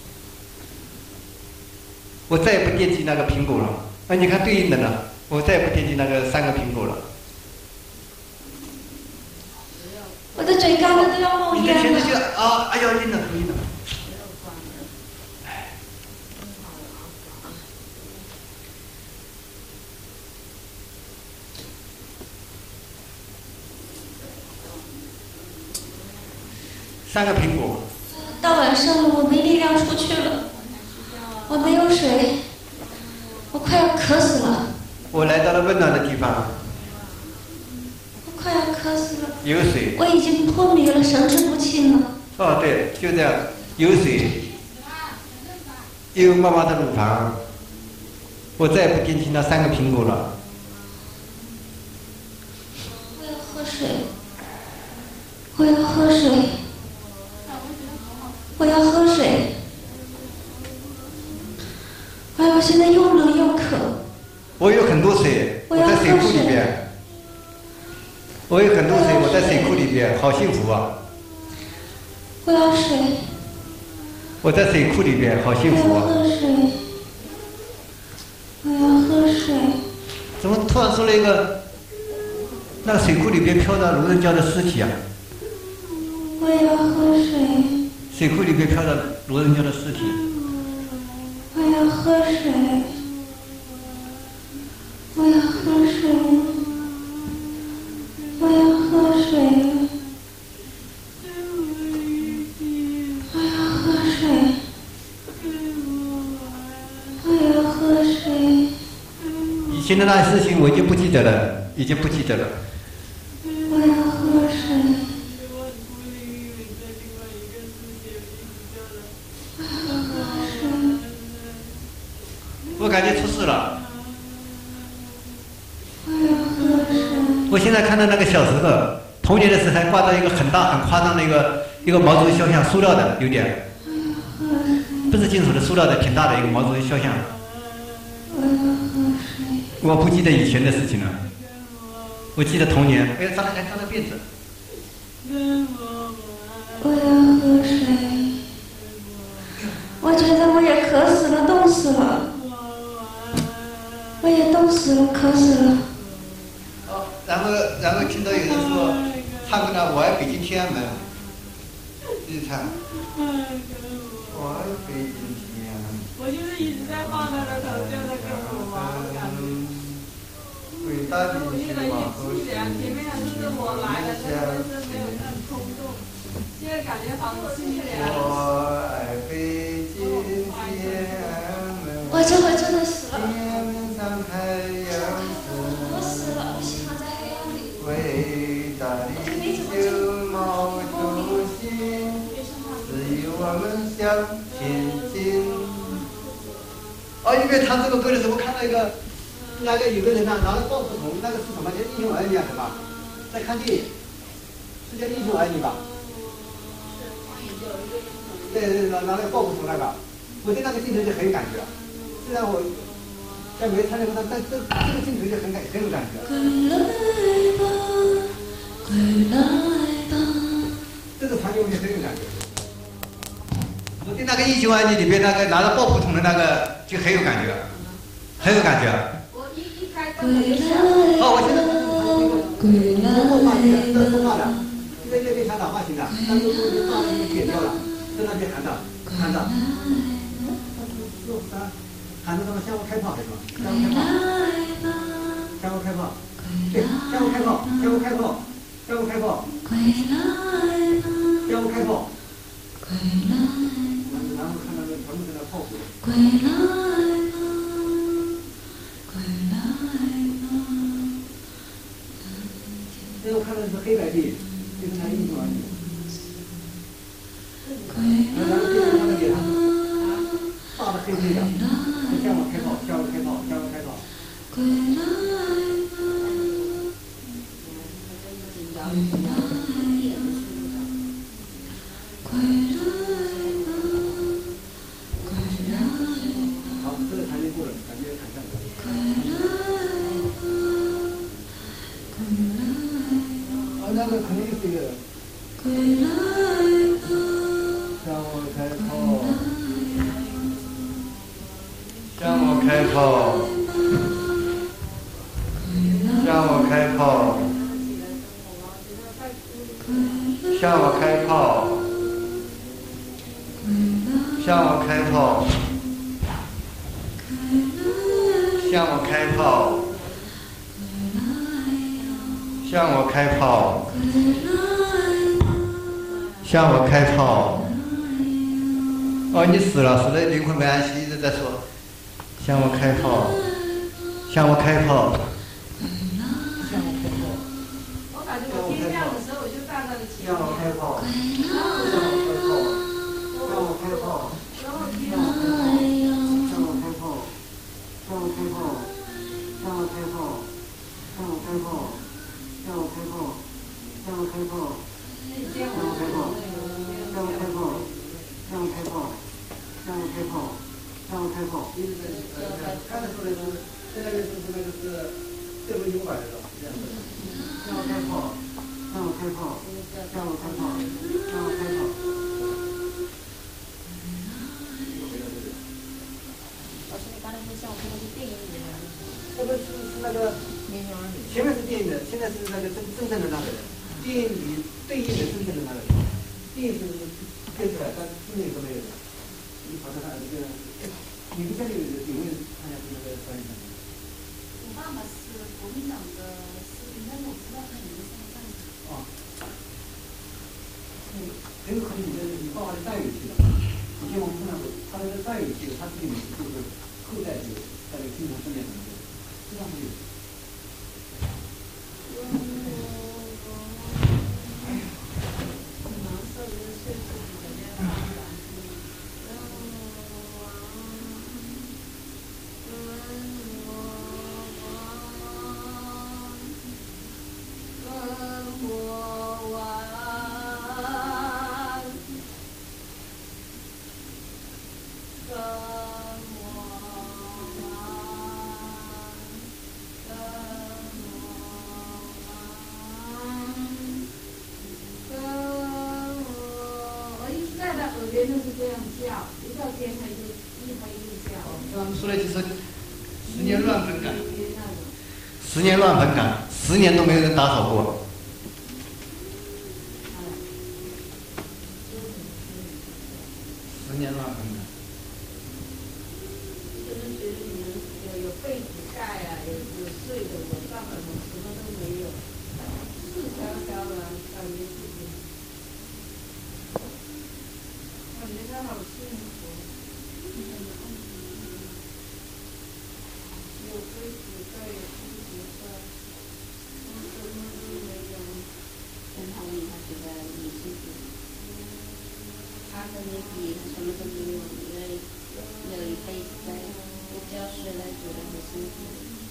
我再也不惦记那个苹果了。啊，你看对应的呢，我再也不惦记那个三个苹果了。 我的嘴干的都要冒烟了。 你的就啊，哎呀，晕了，晕了。三个苹果。 到晚上了，我没力量出去了，我没有水，我快要渴死了。 我来到了温暖的地方。 我快要渴死了。 有水。 我已经昏迷了，神志不清了。 哦，对，就这样，有水，有妈妈的乳房，我再也不惦记那三个苹果了。 我要喝水，我要喝水。我要喝水，哎，我现在又冷又渴。 我有很多水，我在水库里边。我有很多水，我在水库里边，好幸福啊！ 我要水。 我在水库里边，好幸福啊！ 我要喝水。我要喝水。 怎么突然说了一个，那水库里边飘到卢人教的尸体啊？ 我要喝水。 水库里面飘着罗人教的尸体。 我要喝水，我要喝水，我要喝水，我要喝水，我要喝水。 以前的那些事情我已经不记得了，已经不记得了。 我要喝水。 我感觉出事了。我现在看到那个小时候，童年的时候还挂着一个很大很夸张的一个一个毛主席肖像，塑料的，有点，不是金属的，塑料的，挺大的一个毛主席肖像。我不记得以前的事情了，我记得童年。哎，张来张来辫子。 我要喝水。我觉得我也渴死了，冻死了。我也冻死了，渴死了。 哦，然后然后听到有人说唱个那《我爱北京天安门》，一直唱。我爱北京天安门。 我就是一直在放他的头，就在跟我玩，感觉。 伟大的我越来越凄凉，前面是我来的，但是没有那种冲动，现在感觉好凄凉。 我爱北京天安门。 我这会真的死了。 我死了，我喜欢在黑暗里。 伟大的旧毛主席，只有我们向前进。哦，一边唱这个歌的时候，我看到一个，那个有个人呐、啊，拿了报纸筒，那个是什么？叫英雄儿女啊，是吧？在看电影，是叫英雄儿女吧？对对，拿拿那个报纸筒那个，我对那个镜头就很有感觉。虽然我在没参加过，但这这个镜头就很感很有感觉。 归来吧，归来吧。 这个场景我就很有感觉。我对那个英雄儿女里边那个拿着爆破筒的那个就很有感觉，很有感觉。 我一一开归来哦，我现在归来吧。 这是画的，这个乐队弹打发型的，但是都是画的剪掉了，在那边弹的，弹的。喊着什么向我开炮还是什么？向我开炮！向我开炮！对，向我开炮！向我开炮！向我开炮！向我开炮！然后看到那个他们在那泡水。 归来了，归来了。 那我看的是黑白电影，就是拿印度玩的。 归来了， 大的黑黑的，向我开炮，向我开炮，向我开炮。 归来了，归来了。归来了，归来了。 好，这个弹就过了，感觉弹上来。 归来了，归来了。 啊，那个肯定就是这个。 归来了， 向我开炮，向我开炮，向我开炮，向我开炮。向我开炮，向我开炮，向我开炮，向我开炮。哦，你死了，死了，灵魂没安息，一直在说，向我开炮，向我开炮。 我感觉我天亮的时候我就站在了前面。 向我开炮，向我开炮。向我开炮，向我开炮，向我开炮，向我开炮，向我开炮，向我开炮，向我开炮，向我开炮，向我开炮，向我开炮，向我开炮，向我开炮。一直在呃，看得出来是现在就是那个是这个有版的这样的。向我开炮，向我开炮，向我开炮，向我开炮。这个是是那个，前面是电影的，现在是那个真真正的那个人，电影里对应的真正的那个人，电影是拍出来，但是真的都没有的。你跑到那这个，你们家里有有没有参加那个表演？ 我爸爸是国民党的士兵，但是我不知道他有没有上战场。 哦，嗯，很有可能你的你爸爸是战友去的，以前我们看到过，他那个战友去的，他自己每次就是后代就在那个经常训练什么的。这样没有。说来就是十年乱坟岗，十年乱坟岗，十年都没有人打扫过。十年乱坟岗。 就是觉得你们有有被子盖啊，有有睡的，我上什么什么都没有，赤条条的，感觉自己，感觉他好幸福。有被子盖，有被子盖，我什么都没有。 跟他问他觉得你幸福，他跟你比，他什么都没有，因为有一辈子在，我只要睡了觉觉得很幸福。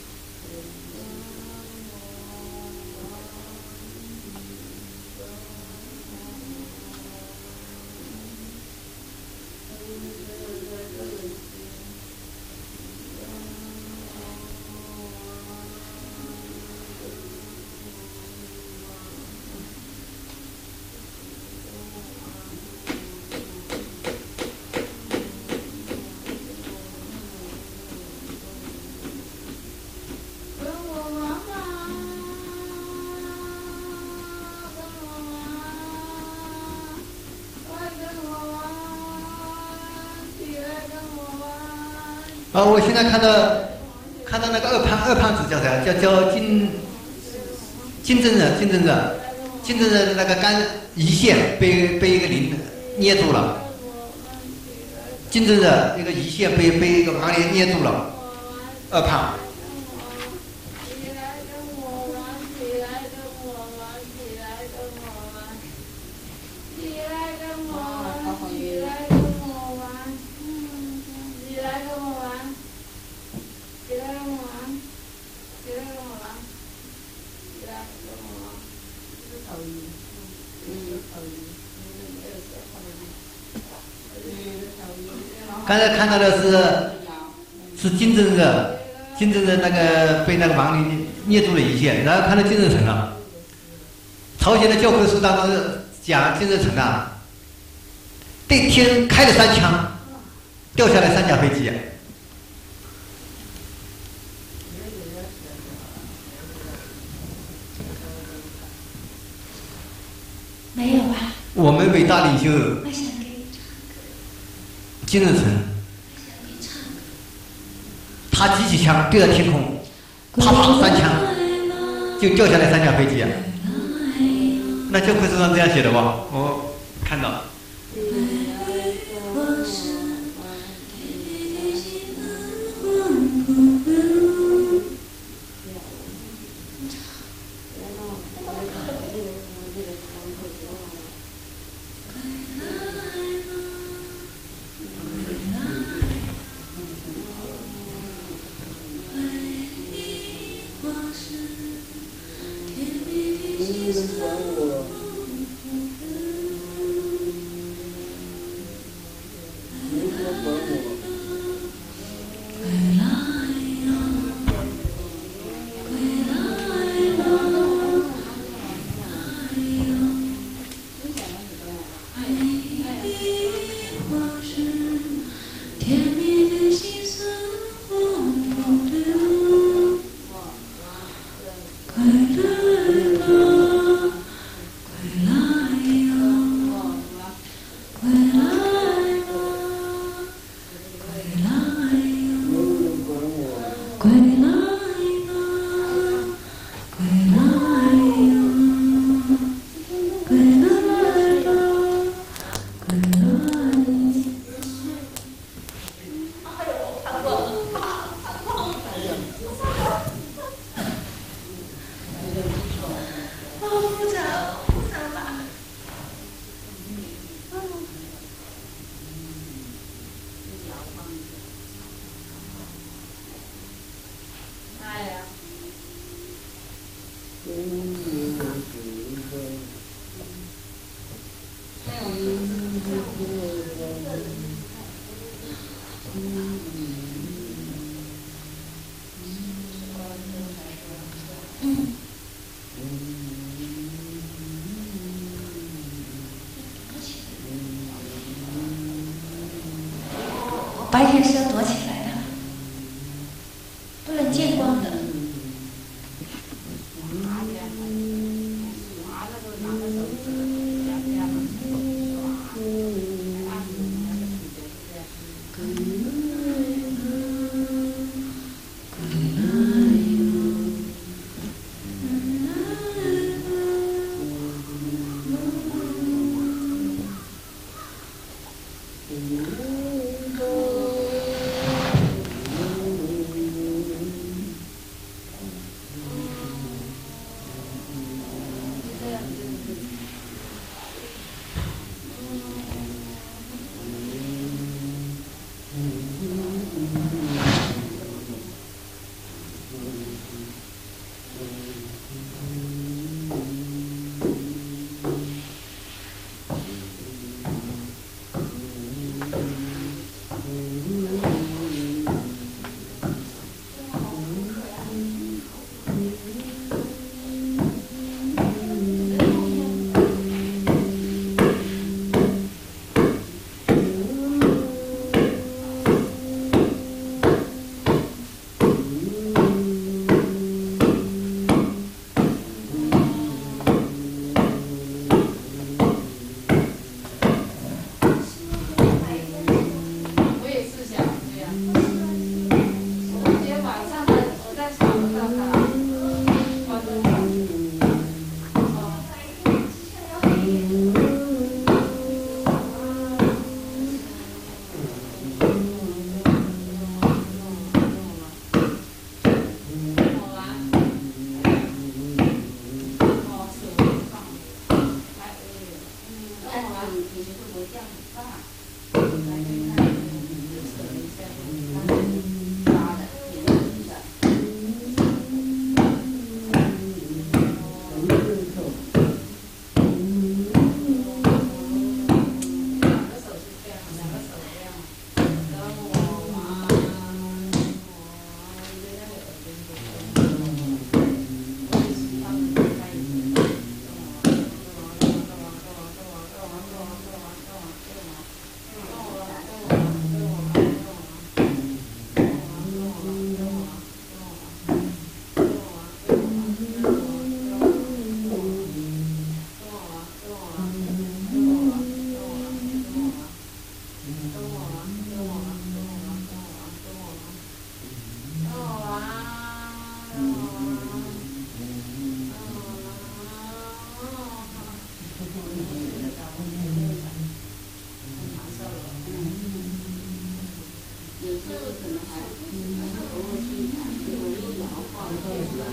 啊，我现在看到看到那个二胖二胖子叫啥？叫叫金金正日，金正日，金正日那个肝胰腺被被一个灵捏住了， 金正日一个胰腺被被一个盲链捏住了，二胖。刚才看到的是是金正日，金正日那个被那个盲链捏住了胰腺，然后看到金日成了。朝鲜的教科书当中讲金日成啊，对天开了三枪，掉下来三架飞机。 没有吧？ 我们伟大领袖金日成，他举起枪对着天空，啪啪三枪，就掉下来三架飞机啊！那教科书上这样写的吧？我看到。 白天是要躲起来的，不能见光的。 有时候可能还偶尔去容易摇晃一点。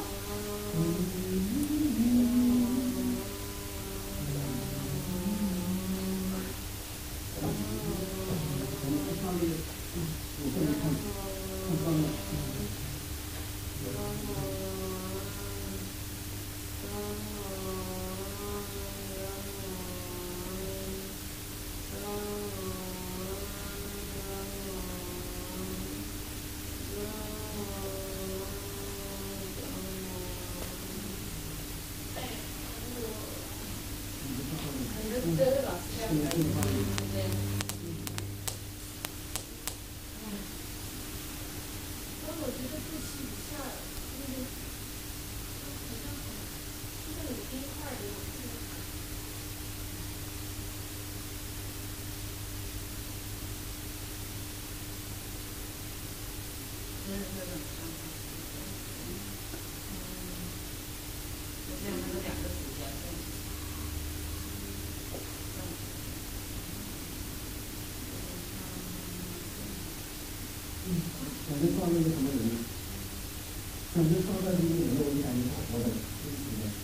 感觉创造一个什么人？感觉创造一个人，我就感觉活的，是死的。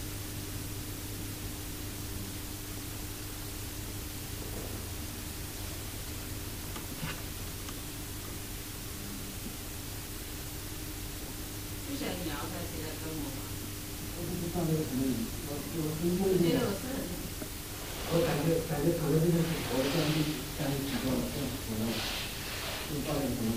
就像你要在现在跟我嘛。 我不知道那个什么人，我我经过一点。我感觉感觉可能这个是活的，但是但是几个这样活的，就造成什么？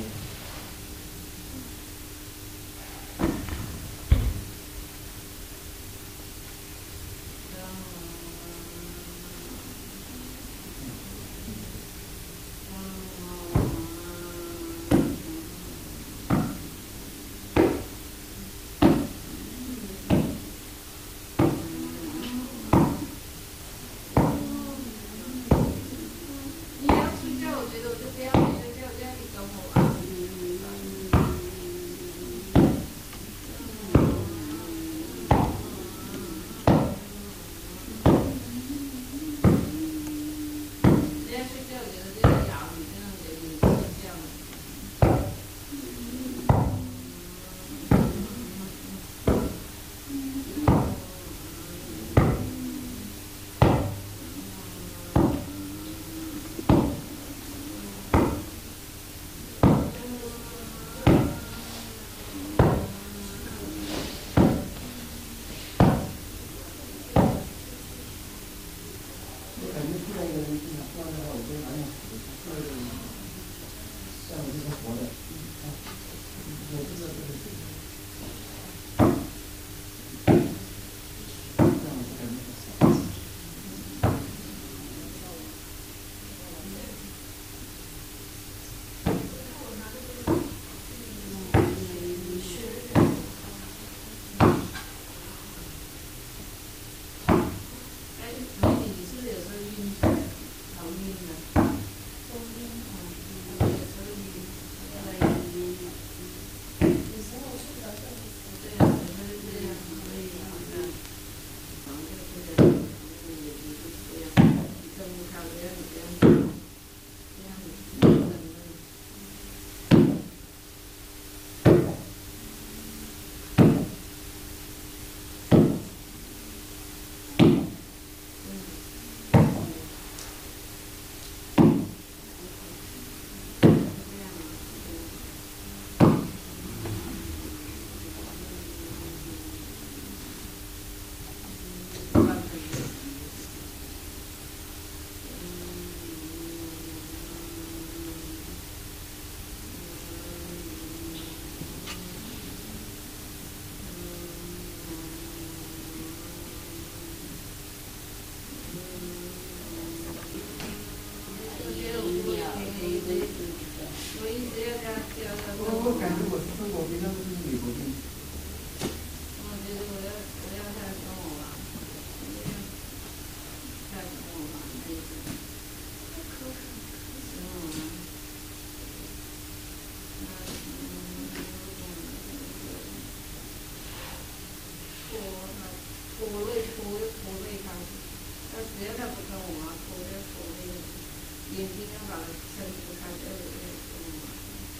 眼睛要把它撑不开，要有那种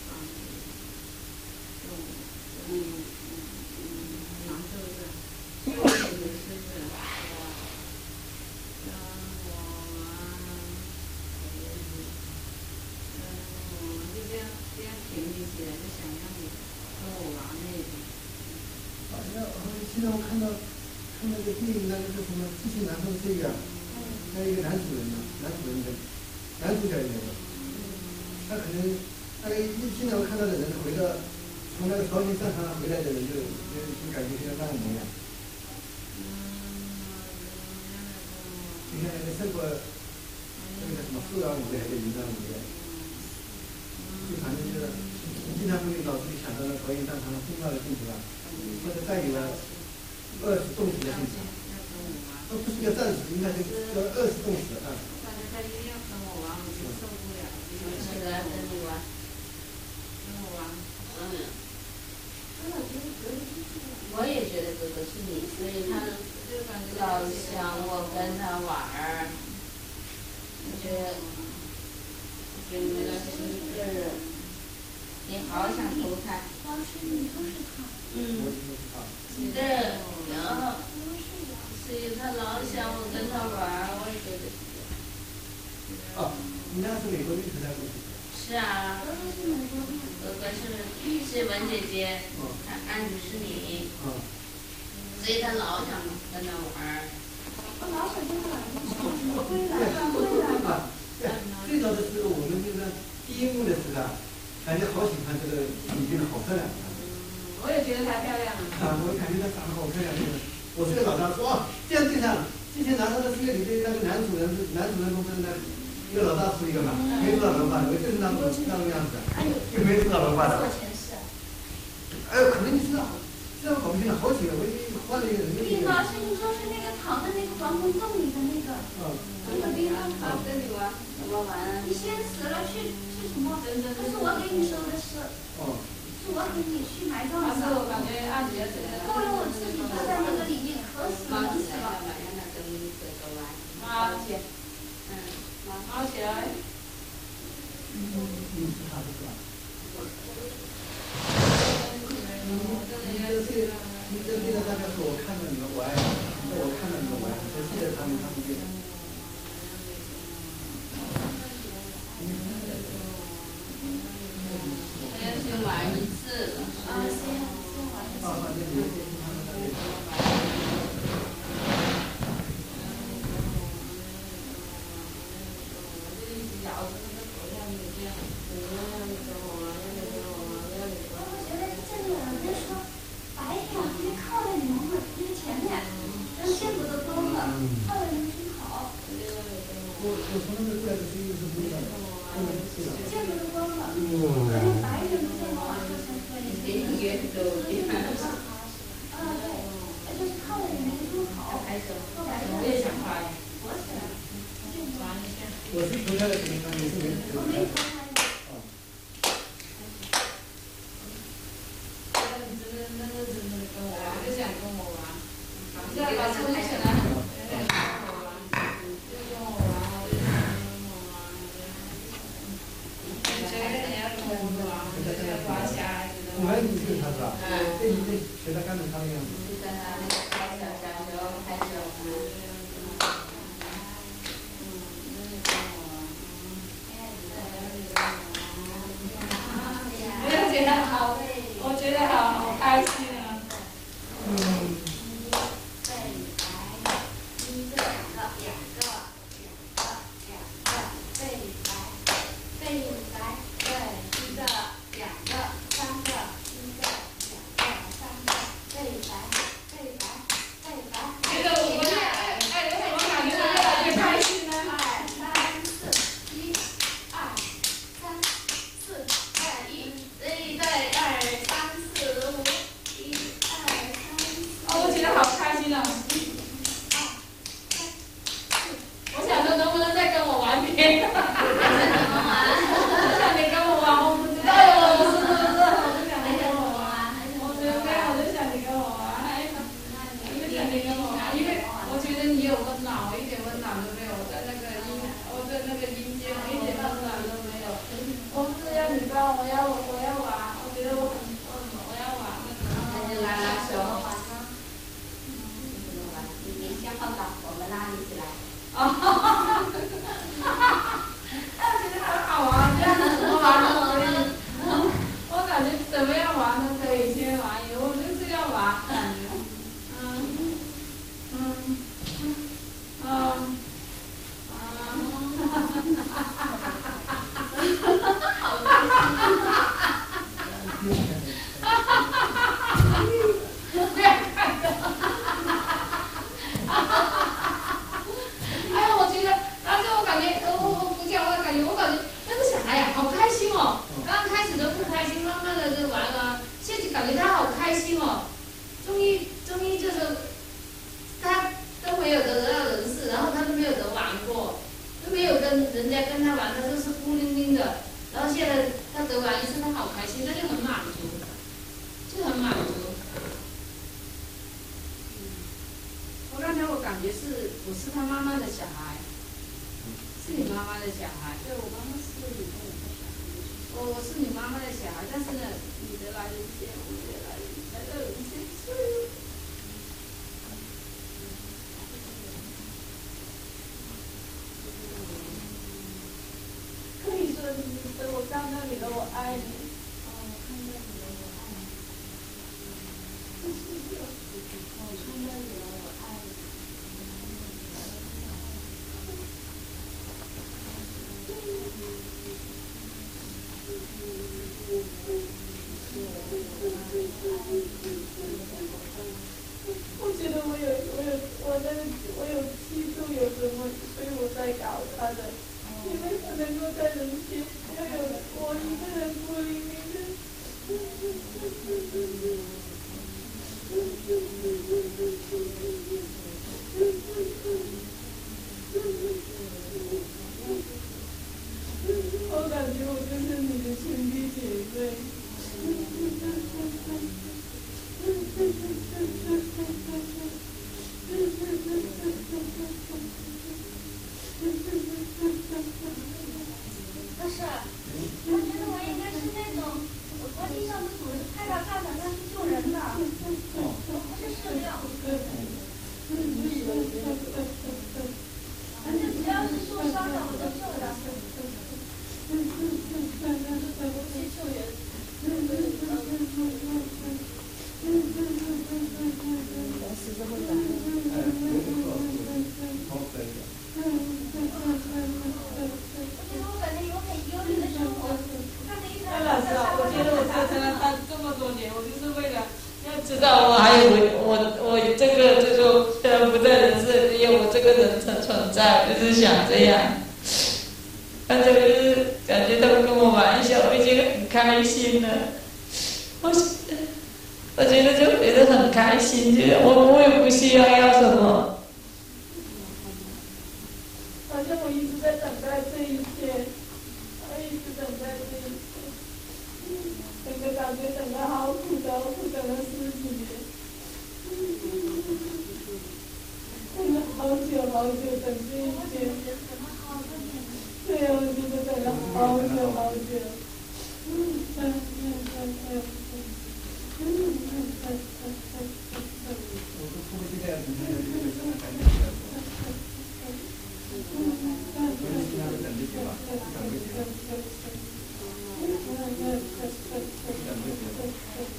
经常我看到看那个电影，那个是什么《机器男生 C》啊，那一个男主人嘛，男主人的男主角演的，他可能那个一经常看到的人回到从那个朝鲜战场回来的人就就就感觉像那样模样。就像那个生活，那个叫什么素养五类还是云南五类，就反正就是经常会脑子里想到了朝鲜战场的重要的性质啊，或者带有了二次动词的性质，都不是叫战时，应该是叫二次动词啊。 我也觉得哥哥是你，所以他老想我跟他玩儿，我觉得觉得是一个人，你好想投胎。老师，你都是他。嗯。对，然后，所以他老想我跟他玩儿，我也觉得是这样。 哦，你那是美国运河的故事。 是啊，哥哥是美国的，哥哥是是文姐姐，安安主是你，所以他老想跟他玩儿。 我老想跟他玩儿，归来吧，归来吧。 对，最早的时候我们就是第一幕的时候，感觉好喜欢这个女的，好漂亮。 我也觉得她漂亮。 啊，我感觉她长得好漂亮。我是个老大说，哦，这样对上，之前拿到的这个里面那个男主人是男主人公是那一个老大出一个嘛，没多少文化的，我就是那种那种样子，就没多少文化的。哎呦，可能你知道，这样搞不清了，好几个，我已经换了一个人。 李老师，你说是那个躺在那个防空洞里的那个，那个冰冰啊，跟你玩，怎么玩？ 你先死了去去什么？不是我给你收的尸，是我给你去埋葬的。 但是我感觉按觉得， 后来我自己坐在那个里面，渴死了，冷死了。 毛起，嗯，毛起来。 嗯，嗯，是他的是吧？你这这你这这个大概是我看到你们我爱，我看到你们我爱，我记得他们他们这个。 先先玩一次，啊，先先玩一次。啊，反正你他们那边。 我我从那边过来的声音是不一样的， 见过的光了，而且白人不见光， 连也都变了。 啊对，而且是靠的也没住好， 我也想拍。 我想， 我是投胎的什么方面？是没投胎。哦。 那个真的那个真的跟我玩，就想跟我玩，现在把车起来。 我们你就是他是吧？嗯。对，你学他干成他的样子。 就在那那个开小小时候开始玩。我也觉得好，我觉得好好开心啊。 嗯。 我感觉怎么样玩都可以，先玩，以后就是要玩，感觉。 妈妈的小孩。 对，我妈妈是你跟我的小孩。 我我是你妈妈的小孩，但是呢，你的来人间，我的来人来到人间去。 可以说你等我看到你了，我爱你。 哦，我看到你了，我爱你。 我看到你了，我爱你。我觉得我有我有我那个我有记住有什么，所以我在搞他的。因为他能够在人间，要有我一个人孤零零的。我感觉我就是你的兄弟姐妹。 老师，我觉得我应该是那种，我国际上不总是拍照看的，那是救人的，我不是射雕。反正只要是受伤的，我都救的。我去救人。 是这么的。 我感觉有很忧虑的生活，看着一张老师啊，我觉得我做成了当这么多年，我就是为了要知道我还有我我我这个这种虽然不在人世，也有我这个人存存在，就是想这样。反正就是感觉他们跟我玩笑，我已经很开心了。我我觉得就觉得很开心，觉得我我也不需要要什么。 好像我一直在等待这一天，我一直等待这一天，整个感觉等得好苦的，我苦等了十几年，等了好久好久等这一天。对呀，我觉得等了好久好久。嗯嗯嗯嗯嗯嗯嗯嗯嗯。 我说夫妻这样子，那个那个什么感觉比较多。就是其他的等不起吧，等不起了。等不起了。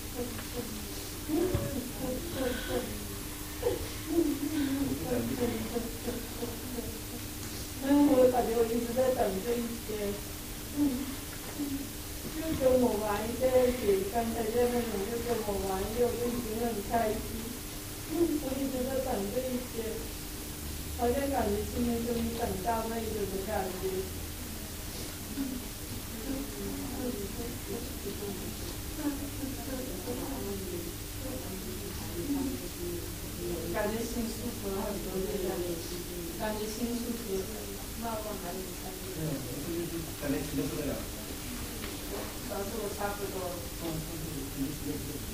嗯，我感觉我一直在等这一天。嗯，就跟我玩在一起，刚才在那里就跟我玩，我就已经很开心。嗯，我一直在等这一天，好像感觉今天终于等到那个的感觉。感觉心舒服了很多，感觉心舒服了，慢慢还有三个。 嗯，感觉提得不得了。 老师，我差不多。 嗯，嗯，嗯，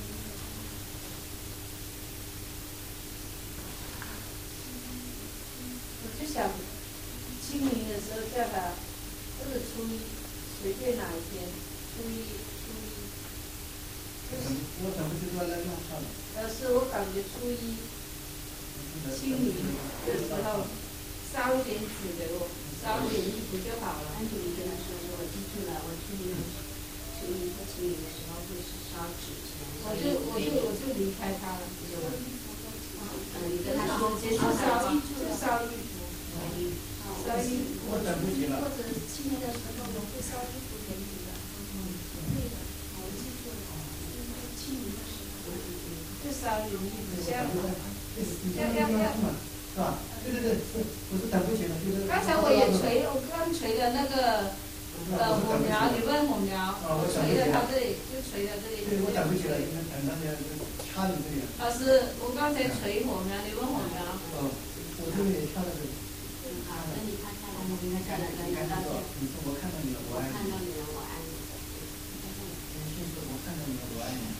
我就想清明的时候叫他，或者初一，随便哪一天，初一，初一。 我怎么就说来弄上了？ 老师，我感觉初一清明的时候烧一点纸给我，烧一点衣服就好了。 安主你跟他说说，我记住了，我初一初一和清明的时候会是烧纸钱。 我就我就我就离开他了。 嗯，你跟他说，接烧烧衣服，烧衣服，烧衣服。 我等不及了。 或者清明的时候我会烧衣服给你的，对的，我记住了，清明的时候。 就烧点衣服，像要要要，是吧？对对对，是，不是等不及了，就是。 刚才我也捶，我刚捶的那个呃火苗，你问火苗，我捶的他这里，就捶到这里。 对，我等不及了，应该等到要掐你这里。 老师，我刚才捶火苗，你问火苗。 哦，我这里也掐到这里。 好，等你趴下来，我跟他讲了，跟他道歉。 你说我看到你了，我爱你。 看到你了，我爱你。 就是我看到你了，我爱你。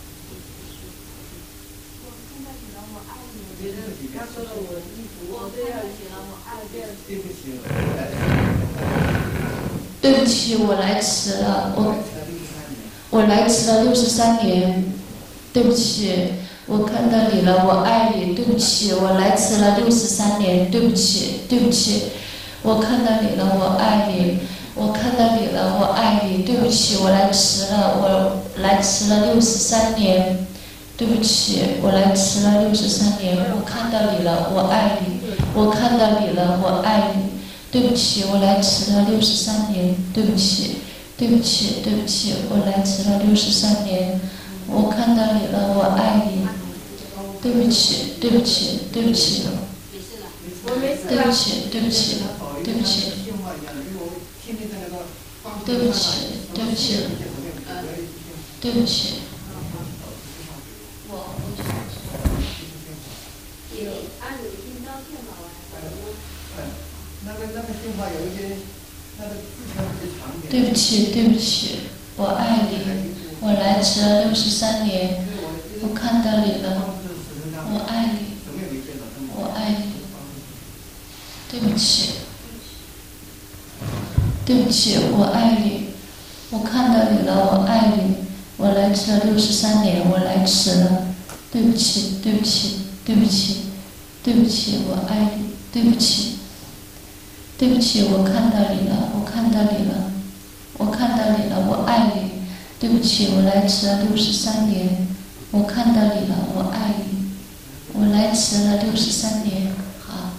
我看到你了，我爱你。 我觉得他说了我的衣服，我对他觉得我爱这样。 对不起，我来。 对不起，我来迟了，我我来迟了六十三年，对不起，我看到你了，我爱你，对不起，我来迟了六十三年，对不起，对不起，我看到你了，我爱你，我看到你了，我爱你，对不起，我来迟了，我来迟了六十三年，对不起，我来迟了六十三年，我看到你了，我爱你，我看到你了，我爱你。对不起，我来迟了六十三年。对不起，对不起，对不起，我来迟了六十三年。我看到你了，我爱你。对不起，对不起，对不起，对不起，对不起，对不起，对不起，对不起，对不起。 我也按你订照片吧，我还那个那个电话有一些，那个字条比较长一点。 对不起，对不起，我爱你，我来迟了六十三年，我看到你了，我爱你，我爱你，对不起，对不起，我爱你，我看到你了，我爱你，我来迟了六十三年，我来迟了，对不起，对不起，对不起，对不起，我爱你，对不起。对不起，我看到你了，我看到你了，我看到你了，我爱你。对不起，我来迟了六十三年，我看到你了，我爱你。我来迟了六十三年，好。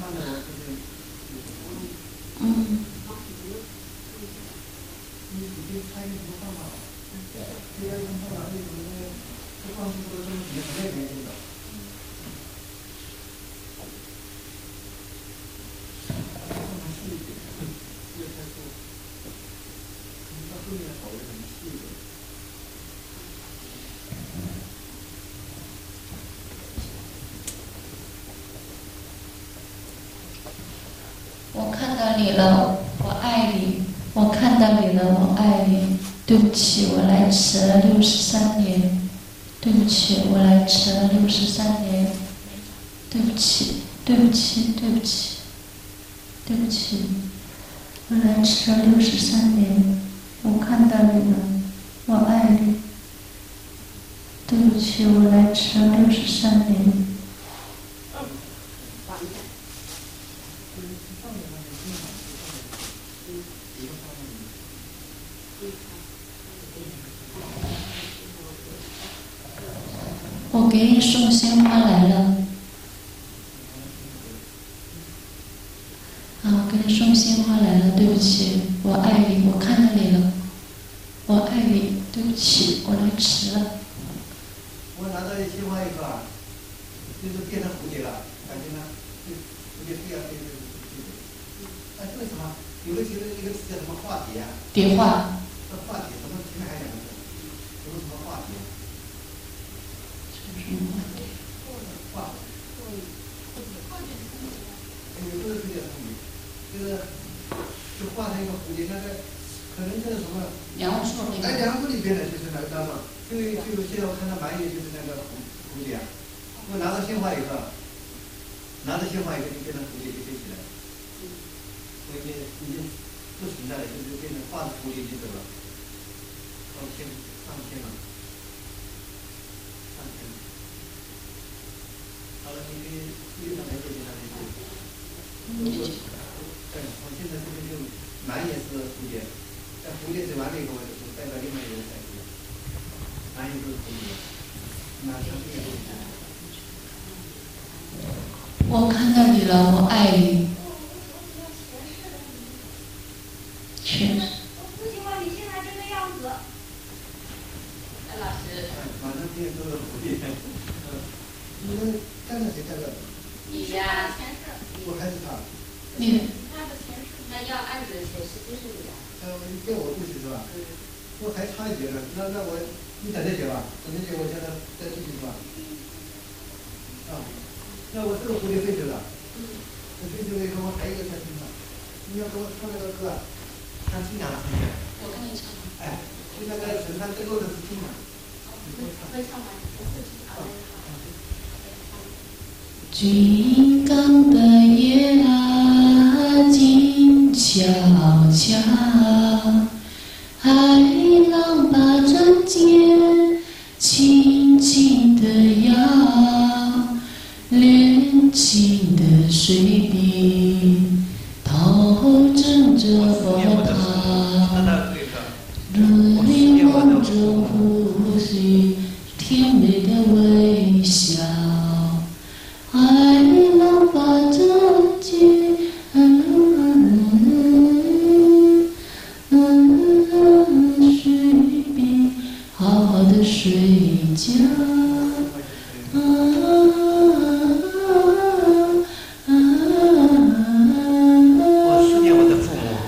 嗯。我看到你了，我爱你。我看到你了，我爱你。对不起，我来迟了六十三年。对不起，我来迟了六十三年。对不起，对不起，对不起，对不起，我来迟了六十三年。我看到你了，我爱你。对不起，我来迟了六十三年。我给你送鲜花来了。好，给你送鲜花来了。对不起，我爱你，我看到你了，我爱你。对不起，我来迟了。 我拿到鲜花以后啊，就是变成蝴蝶了，感觉呢，就蝴蝶飞啊飞飞飞。啊，为什么？有个觉得一个词叫什么化蝶啊？ 蝶化。 这化蝶，什么前面还两个字？什么什么化蝶？ 什么化蝶？ 化。有个是叫什么？就是就画成一个蝴蝶，那个可能就是什么？ 梁树那个。 哎，梁树里边的就是那个当中，就就现在我看到满眼就是那个蝴蝴蝶啊。我拿到鲜花以后，拿到鲜花以后就变成蝴蝶就飞起来了。我已经已经不存在了，就是变成画的蝴蝶就走了。上天上天了，上天了。好了，你可以继续上来接接他那句。对，我现在这边就满眼是蝴蝶，在蝴蝶走完了以后，我就带到另外一个赛区，满眼都是蝴蝶，那像这个东西。 我看到你了，我爱你。确实。 我不喜欢你现在这个样子。 哎，老师。 反正这些都是蝴蝶。你们带了谁带了？ 你呀。 我还是他。 你。 他的前世。那要案子的前世就是你呀。 呃，跟我过去是吧？嗯。我还差一节呢，那那我你等这节吧，等这节我现在再继续是吧？啊。那我这个蝴蝶飞走了，我飞走了以后，我还有一个在身上。你要给我唱那个歌，唱新娘的声音。 我跟你唱。 哎，就那个神山最后的是新娘。 会唱吗？ 军港的夜啊，静悄悄。 间，轻轻地摇，年轻的水兵，头枕着波涛，如你梦中呼吸，甜美的微笑，爱浪把着结。好好的睡觉，啊啊我思念我的父母。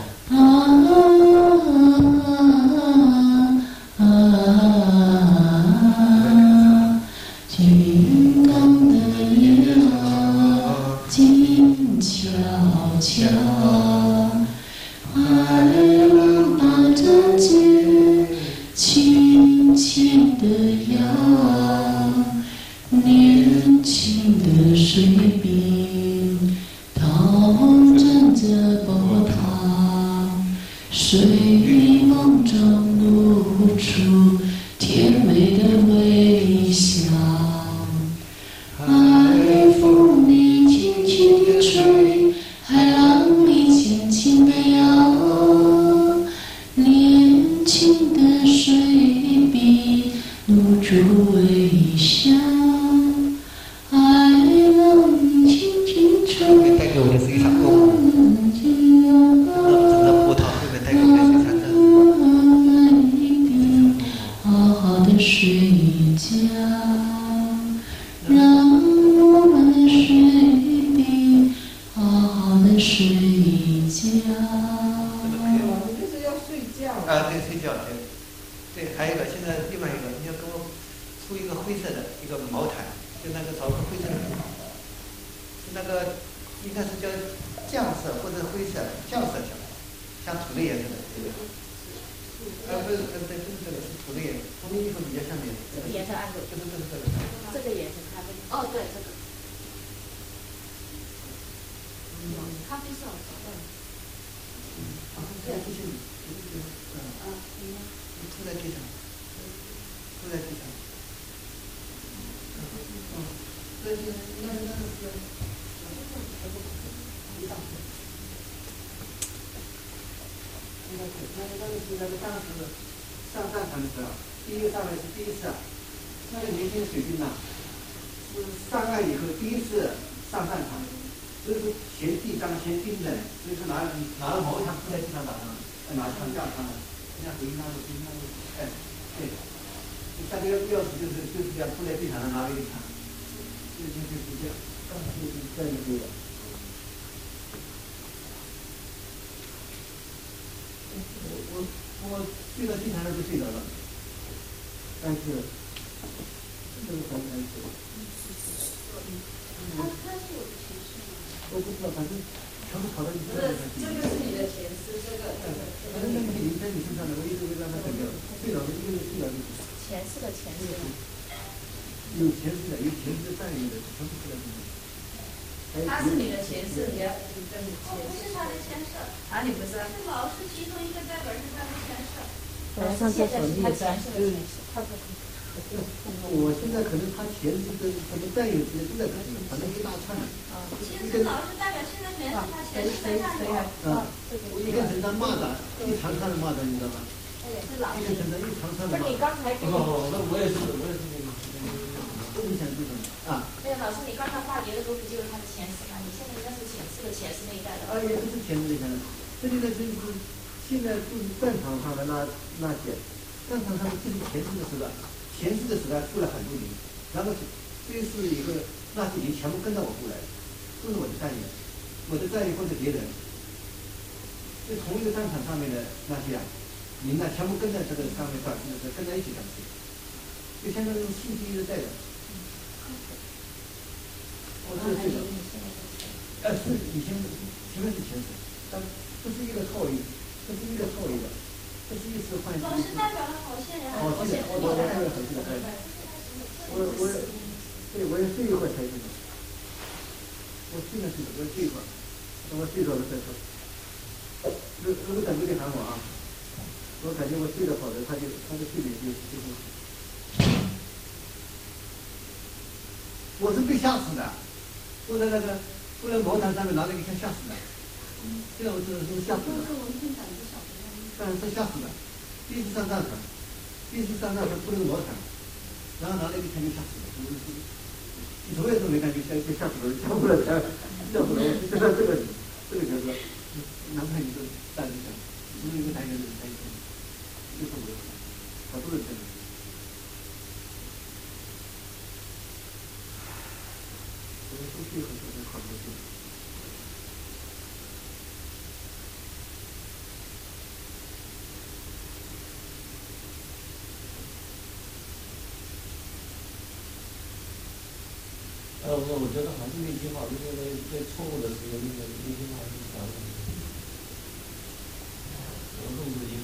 啊啊金刚的鸟，静悄悄，快乐把着结。轻轻地摇，年轻的水兵，头枕着波涛，睡梦中露出甜美的微笑，海风里轻轻地吹，海浪里轻轻地摇，年轻的水兵露出微笑，爱浪轻轻吹， 带给我的是一场噩梦。整个波涛会不会带给我的是一场噩梦？ 好好的睡觉，让我们的水兵好好的睡觉。 就是要睡觉。 啊，对，睡觉，对，对，还有一个，现在另外一个，你要给我出一个灰色的一个毛毯，就那个找个灰色的，是那个应该是叫酱色或者灰色酱色条，像土的颜色的，对不对？呃，不是，呃，对，不是这个，是土的颜色，我们衣服比较像面。 这个颜色暗的。 就是这个这个。 这个也是咖啡。哦，对，这个。嗯，咖啡色。嗯。 啊，对，谢谢你，谢谢你。嗯。 啊，你呢？ 你铺在地上，铺在地上。嗯。嗯。对对，那那那个。一上去。应该是，那那个是那个当时上战场的时候，第一个上来是第一次，那个年轻的水兵呐，是上岸以后第一次上战场，所以说前地上前盯着，所以说拿拿了毛枪铺在地上打仗，拿枪架枪的，人家回去那个回去那个，哎，对，下这个钥匙就是就是这样铺在地上的拿了一个枪，就就就是这样，当时就是这样一个。我我我睡到地毯上就睡着了，但是这个很难受。 他他是有前世吗？ 我不知道，反正全部跑到你身上。 这个是你的前世，这个这个。 反正那个灵在你身上的，我一直会让它整个睡着的，一个睡着就。 前世的前世。 有前世的，有前世的战友的，全部出来。 他是你的前世，你要你跟你前世。 不是他的前世。 啊，你不是？ 是老师其中一个代表是他的前世。 本来上厕所你也在。 我现在可能他前世跟什么战友之间都在看，反正一大串。 啊，其实老师代表现在全是他前世的战友。 啊，一个成他蚂蚱，一长串的蚂蚱，你知道吗？ 是老师。 一个成他一长串的蚂蚱。 不是你刚才。 哦，那我也是，我也是那个。都不想这种啊。 那个老师，你刚才化蝶的都不就是他的前世吗？你现在应该是前世的前世那一代的。 啊，也不是前世的前世，这里呢就是现在就是战场上的那那些，战场上就是前世的时代，前世的时代出了很多人，然后这是一个那些人全部跟着我过来，都是我的战友，我的战友或者别人，就同一个战场上面的那些啊，人呢全部跟在这个上面上去的时候跟在一起上去，就相当于信息一直在的。我是这个，呃，是以前前面是前世，但不是一个套路，这是一个套路的，这是一次换。 老师代表了好些人。 好些人，我我代表好些人。我我，对，我也睡一会儿才睡。我睡了睡了，我睡一会儿，等我睡着了再说。如如果等着你喊我啊。 我感觉我睡得好的，他就他的睡眠就就会。我是被吓死的，坐在那个坐在毛毯上面拿那个枪吓死的。现在我是是吓死的。但是吓死的，第一次上战场，第一次上战场铺那个毛毯，然后拿那个枪就吓死了。从来都没感觉吓被吓死了，吓不了枪，吓死了。现在这个这个就是男朋友就带着枪，因为一个男人就是带枪，就是我，好多人这样。我们出去很多人好多次。 呃，我我觉得还是那句话，就是在在错误的时候，那个那句话是啥的？我录着音。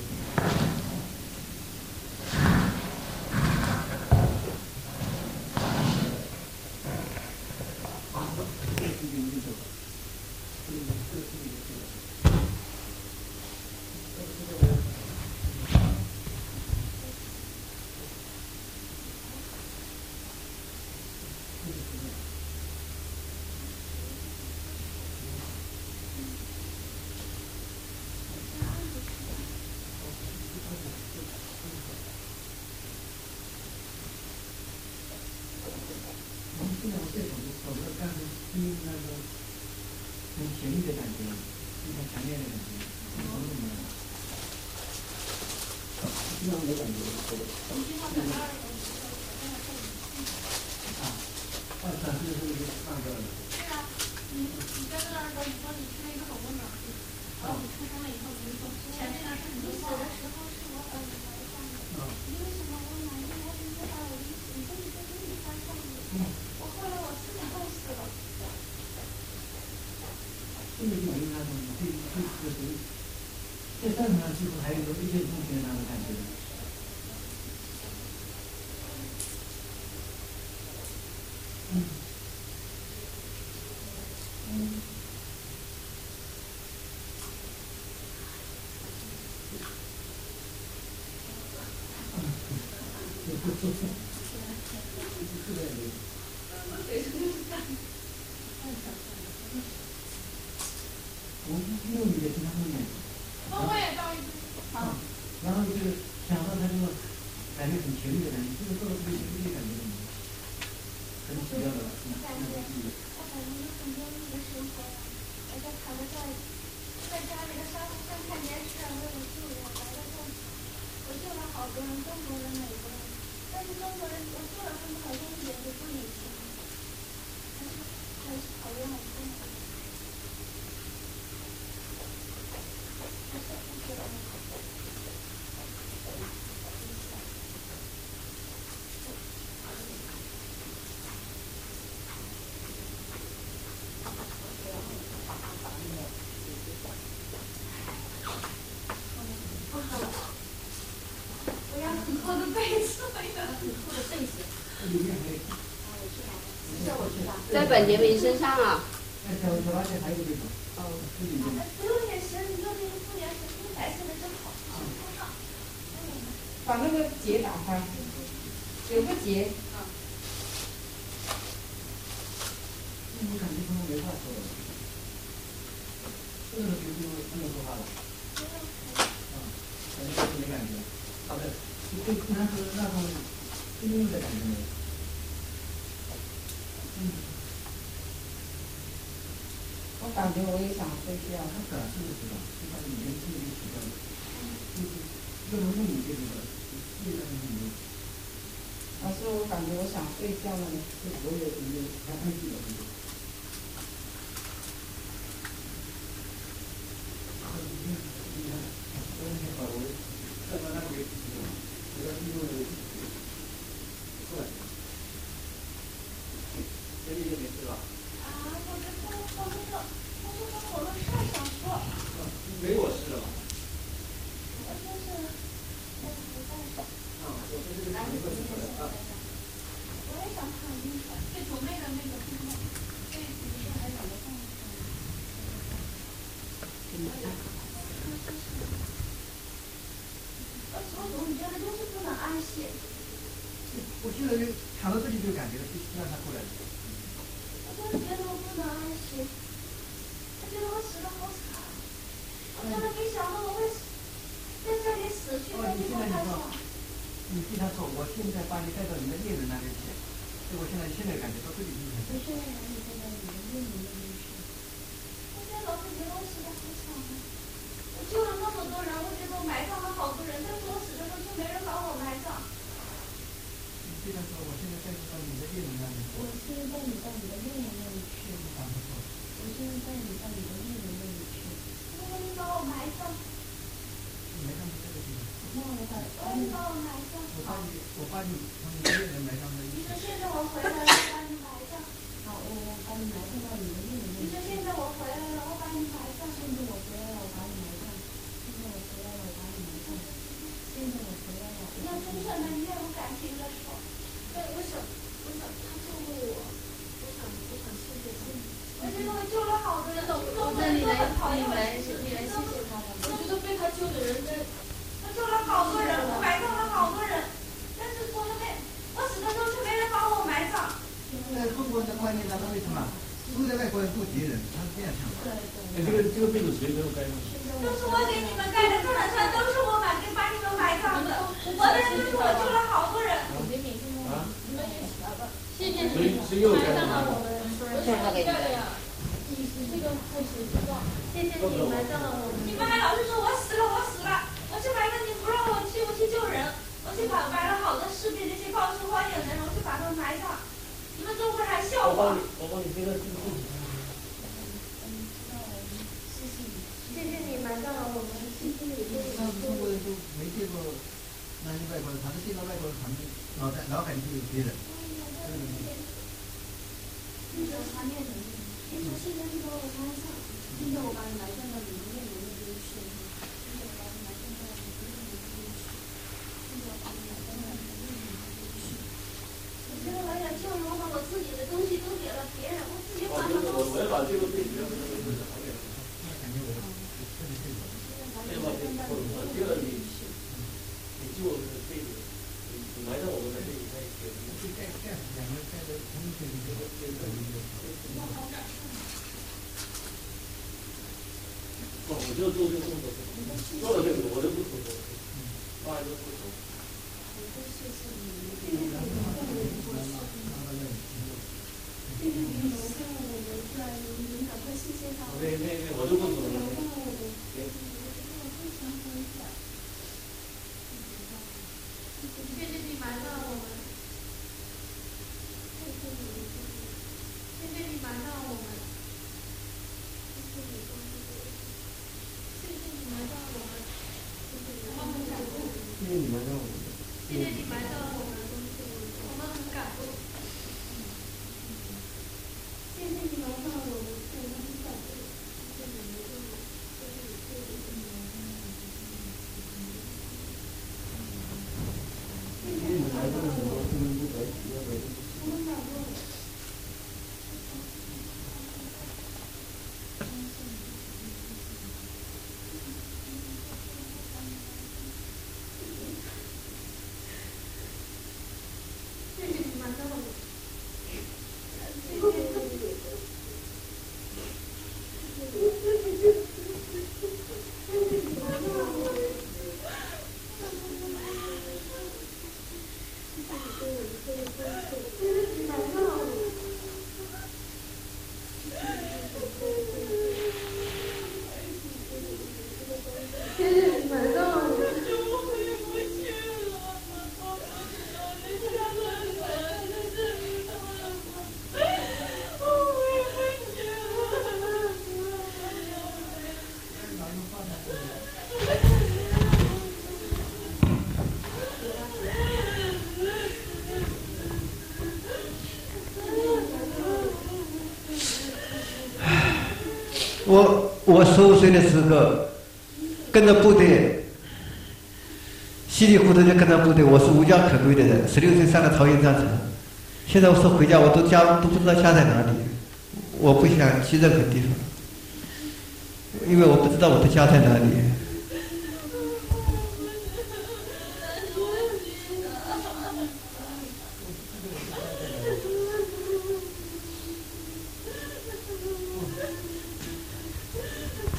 现在我这种走的干是低那个很甜蜜的感觉，非常强烈的感觉，很浓郁的。经常没感觉，对。啊，二三四是一个半个的。 对啊，你你在那儿的时候，你说你去了一个很温暖的地方，然后你出生了以后，比如说前面那是你死的时候是我很怀上的，你为什么温暖？因为我只知道我一你跟你在这里发上的。我后来我自己痛死了。 这个就没那种对对这个谁，在战场上几乎还有一种一见钟情的那种感觉。嗯。嗯。我六米的经常会演， 我也到一啊，然后就是想到他这个感觉很甜蜜的感觉，这个做的特别甜蜜的感觉，很奇妙的，嗯， 感觉我感觉有很多蜜的生活呀，我在躺在在在家里的沙发上看电视，为了救人，来了这，我救了好多人，中国人、美国人，但是中国人我救了他们好像一点都不领情，还是还是讨厌我中国人。我要很厚的被子，我要很厚的被子。 在本杰明身上啊。 在小小八姐还有这种。哦，这里面。 不用眼神，你用那个复眼神，那白色的真好，真好。 把那个结打开，有个结。 啊。我感觉他们没话说了。这个就不不能说话了。啊，感觉没感觉。好的，就对平常是那种亲密的感觉没有。嗯。 我感觉我也想睡觉。 他本身就知道，就把里面自己取掉了。就是这个物理这个，力量是没有。 老师，我感觉我想睡觉了呢。 我也是有还安静了。再把那个给给他利用过来，这里就没事了。 啊，我这我我这个我这个我们事儿想说。 没我事了吧？ 我就是我不在手。 啊，我这是来你过去啊。 我也想看那个最左妹的那个那个被子里面还有个缝。 怎么办？ 我现在就躺到这里就感觉了，就让他过来。 我就觉得我不能安息，我觉得我死的好惨，我真的没想到我会在这里死去，在地方太惨。 你对他说，我现在把你带到你的恋人那里去，所以我现在现在感觉到这里就很。 我现在把你带到你的恋人那里去。我现在老是觉得我死的好惨啊！我救了那么多人，我觉得我埋葬了好多人，但是我死的时候就没人把我埋葬。 你对他说，我现在带你到你的恋人那里去。 我现在带你到你的恋人那里去。 啊，不错。 我现在带你到你的恋人那里去。我让你把我埋葬。 埋葬在这个地方。 那我把，我让你把我埋葬。 我把你，我把你从你的恋人埋葬在一起。 你说现在我回来了，我把你埋葬。好，我我把你埋葬到你的恋人那里。你说现在我回来了，我把你埋葬。现在我回来了，我把你埋葬。现在我回来了，我把你埋葬。现在我回来了。你要真正的越有感情的说，对，我想，我想他救了我，我想，我想谢谢他。我觉得我救了好多人，那我你来，你来，你来谢谢他吧。我觉得被他救的人真。我救了好多人，我埋葬了好多人，但是我都没，我死的时候却没人把我埋葬。 在中国人的观念当中，为什么所有的外国人都敌人？他是这样想的。 哎，这个这个被子谁给我盖的？ 都是我给你们盖的，这两串都是我把给把你们埋葬的。我的人就是我救了好多人。 啊？ 谢谢你埋葬了我们，我是那个呀。你这个会谁知道？谢谢你埋葬了我们。 你们还老是说我死了，我死了，我去埋了，你不让我去，我去救人，我去把埋了好多士兵，那些告诉荒野的人，我去把他们埋葬。你们中国人还笑话。 我帮你，我帮你背到这个。 谢谢你，谢谢你埋葬了我们，谢谢你。 上次中国人都没见过那些外国人，他是见到外国人，他们脑袋脑海里就有别人。 你说他念什么？你说现在就把我埋葬，现在我把你埋葬到你的恋人那边去，现在我把你埋葬到你的恋人那边去，现在我把你埋葬到你的恋人那边去。我觉得我想救人，我把我自己的东西都给了别人，我自己把它都死了。 我要把这个被子，这个被子还给他。对吧？我第二你，你救我们的被子，你埋在我们的被子在一起。 就盖盖两个盖在同一个里头，盖在里头。 哦，我就做这个动作，做了这个我都不同意，大家都不同意。那那那我就不同意。 谢谢你埋葬我们，谢谢你埋葬我们，谢谢你埋葬我们，我们很感动。 谢谢你埋葬我们。 谢谢你埋葬我们，我们很感动。谢谢你埋葬我们，我们很感动。 我我十五岁的时候跟着部队，稀里糊涂就跟着部队，我是无家可归的人。十六岁上了朝鲜战场，现在我说回家，我都家都不知道家在哪里，我不想去任何地方，因为我不知道我的家在哪里。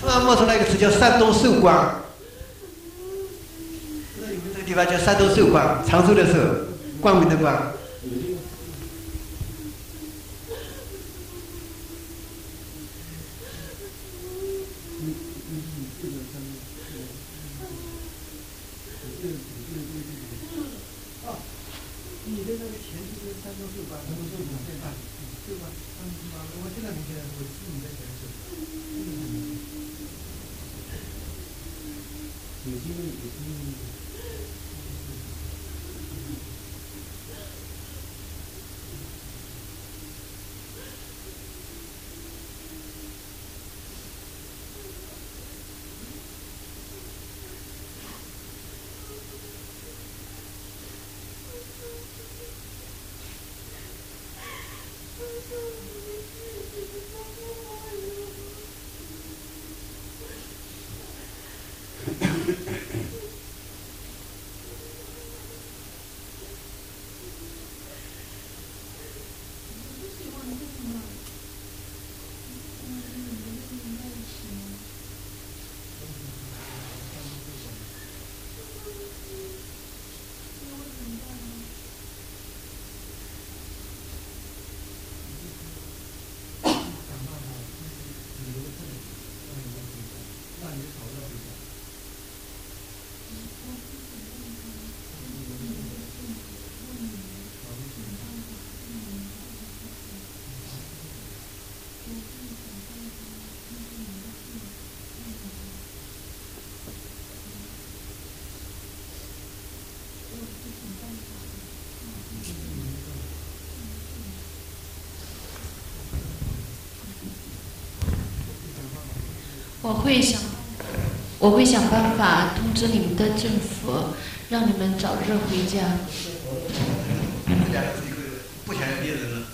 啊，冒出来一个词叫山东寿光。这个地方叫山东寿光，长寿的寿，光明的光。 你的那个前世是山东寿光，山东寿光对吧？寿光，山东寿光，我现在明显我是你的前世。有经历，有经历。 我会想，我会想办法通知你们的政府，让你们早日回家。 不想要别人了。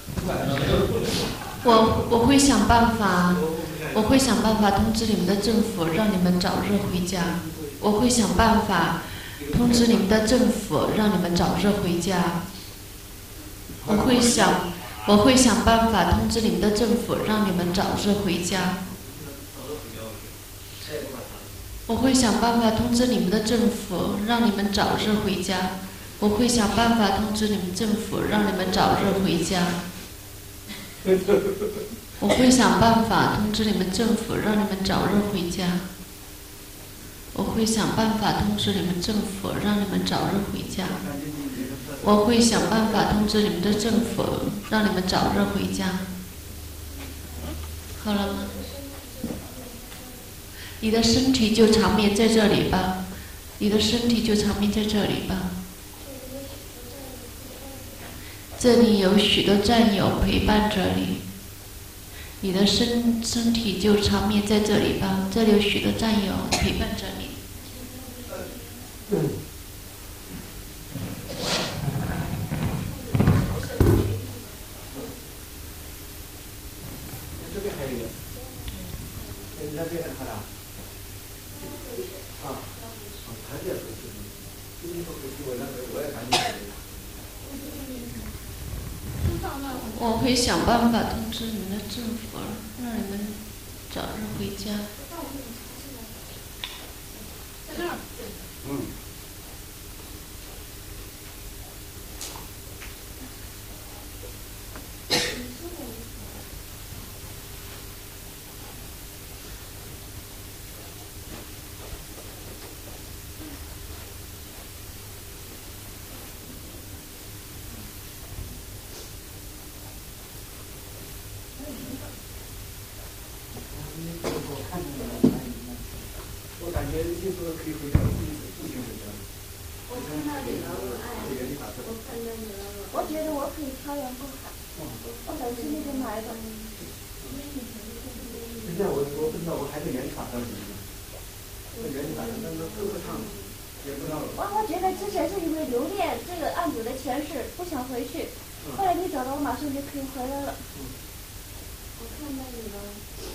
我我会想办法，我会想办法通知你们的政府，让你们早日回家。我会想办法通知你们的政府，让你们早日回家。我会想，我会想办法通知你们的政府，让你们早日回家。我会想办法通知你们的政府，让你们早日回家。我会想办法通知你们政府，让你们早日回家。我会想办法通知你们政府，让你们早日回家。我会想办法通知你们政府，让你们早日回家。我会想办法通知你们的政府，让你们早日回家。好了吗？你的身体就长眠在这里吧，你的身体就长眠在这里吧。这里有许多战友陪伴着你，你的身身体就长眠在这里吧。这里有许多战友陪伴着你。 这边还有一个，你那边还看了？啊，看见了，今天不回去，我那个我也赶紧。 我会想办法通知你们的政府，让你们早日回家。 在这儿。 嗯。 我感觉就是可以回家，自己自己回家。 我看到你了，我爱你。我看到你了，我觉得我可以漂洋过海。我等去那边来的。 现在我我不知道我还在原厂上，在原厂上那个各个厂也不知道。 我我觉得之前是因为留恋这个案子的前世，不想回去。后来你找到我，马上就可以回来了。我看到你了。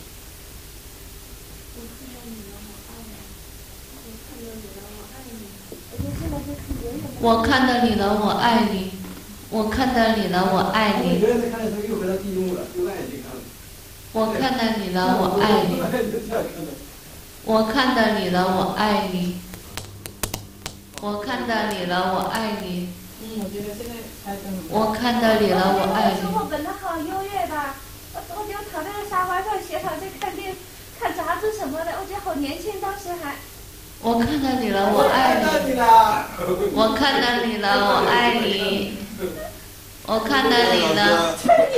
我看到你了，我爱你。我看到你了，我爱你。我觉得现在就可以远远的。 我看到你了，我爱你。我看到你了，我爱你。 我原来看的时候又回到第一幕了，又爱你看了。 我看到你了，我爱你。 我看到你了，我爱你。我看到你了，我爱你。 嗯，我觉得现在还更。 我看到你了，我爱你。 生活本来好优越的，我我就躺在沙发上写好在看电看杂志什么的，我觉得好年轻，当时还。 我看到你了，我爱你。我看到你了，我爱你。我看到你了。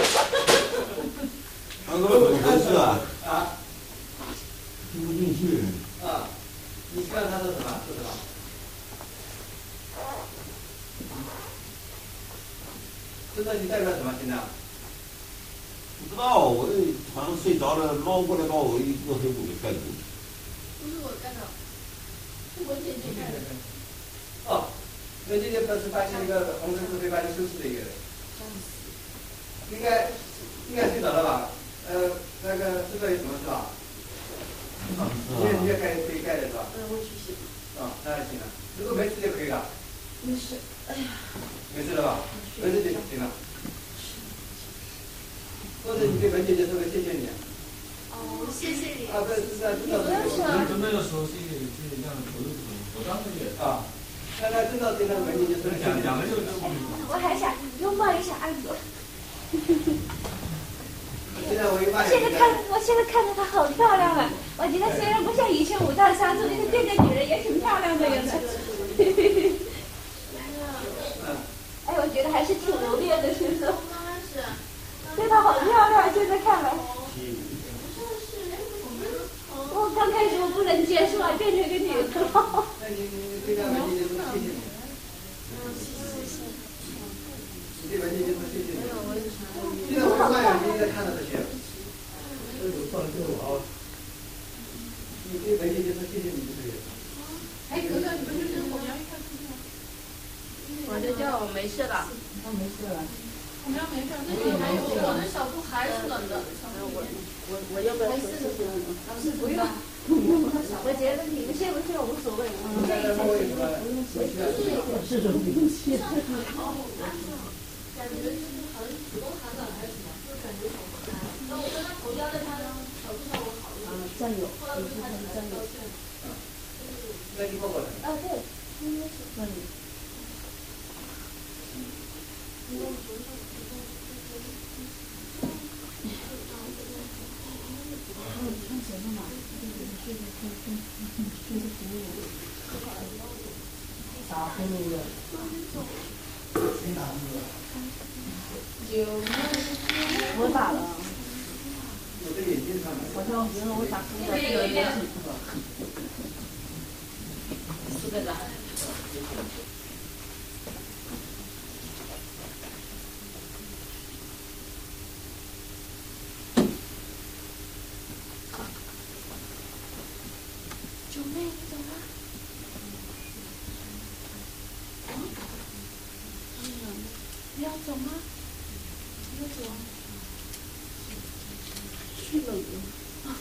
他说怎么回事啊？ 啊？ 听不进去。 啊？你看他说什么？说什么？知道你代表什么？现在？ 不知道，我这好像睡着了，猫过来把我一个黑布给盖住了。 不是我干的，是文姐姐干的。 哦，文姐姐不是发现一个红绳子被发现收拾的一个人。应该应该睡着了吧？呃，那个知道有什么是吧？你也你也盖可以盖的是吧？ 嗯，我去洗。 啊，那还行了，如果没事就可以了。 没事，哎呀。 没事了吧？没事就行了。或者你对文姐姐说个谢谢你。 哦，谢谢你。 啊，不是，是啊，知道这个。 真的要说谢谢，谢谢这样投入我当时也啊，那他知道对那个文姐姐说讲讲的就我还想拥抱一下安哥。 现在我一发现在看，我现在看着她好漂亮啊！我觉得虽然不像以前五大三粗，但是这个女人也挺漂亮的，原来。哎，我觉得还是挺柔烈的，其实。对她好漂亮，现在看来。我刚开始我不能接受啊，变成一个女的了。 那你你对那文姐姐说谢谢你。你对文姐姐说谢谢你。现在我上眼睛在看到这些。你对文姐姐说谢谢你就可以了。 哎，哥哥，你不是跟我聊一块去吗？ 我就叫我没事了。 哦，没事了。我们没事，那你还有我的小布还是冷的。 我我我要不要说谢谢你？ 是不用。 我觉得你们信不信我无所谓，我们这一切不用谢谢。 这种不用谢。 感觉就是好像主动喊暖还是什么，就感觉好可爱。然后我跟他头交在他小布上，我好一点。 战友，你是他的战友。 那你抱抱他。 啊，对，应该是。 那你。打呼噜了。谁打呼噜了？ 我打了。 我的眼睛上面。 好像觉得我打呼噜了，有一点。四个人。 九妹，你走了？你要走吗？你要走啊？去了啊。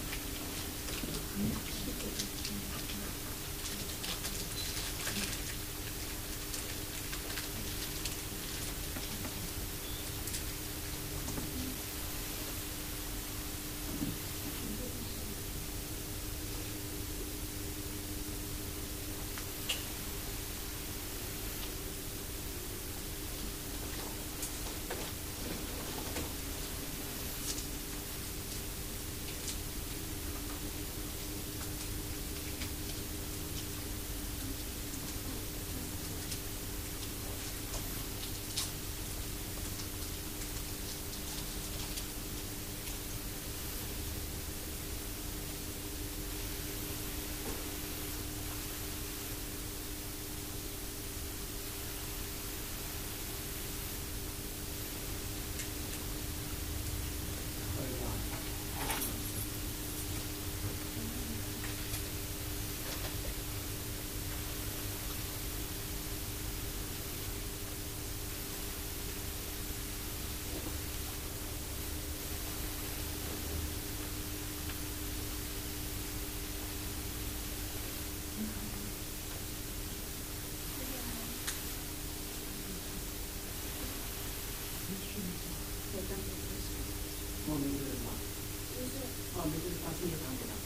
哦，没事吧？哦，没事，把自己拿过来。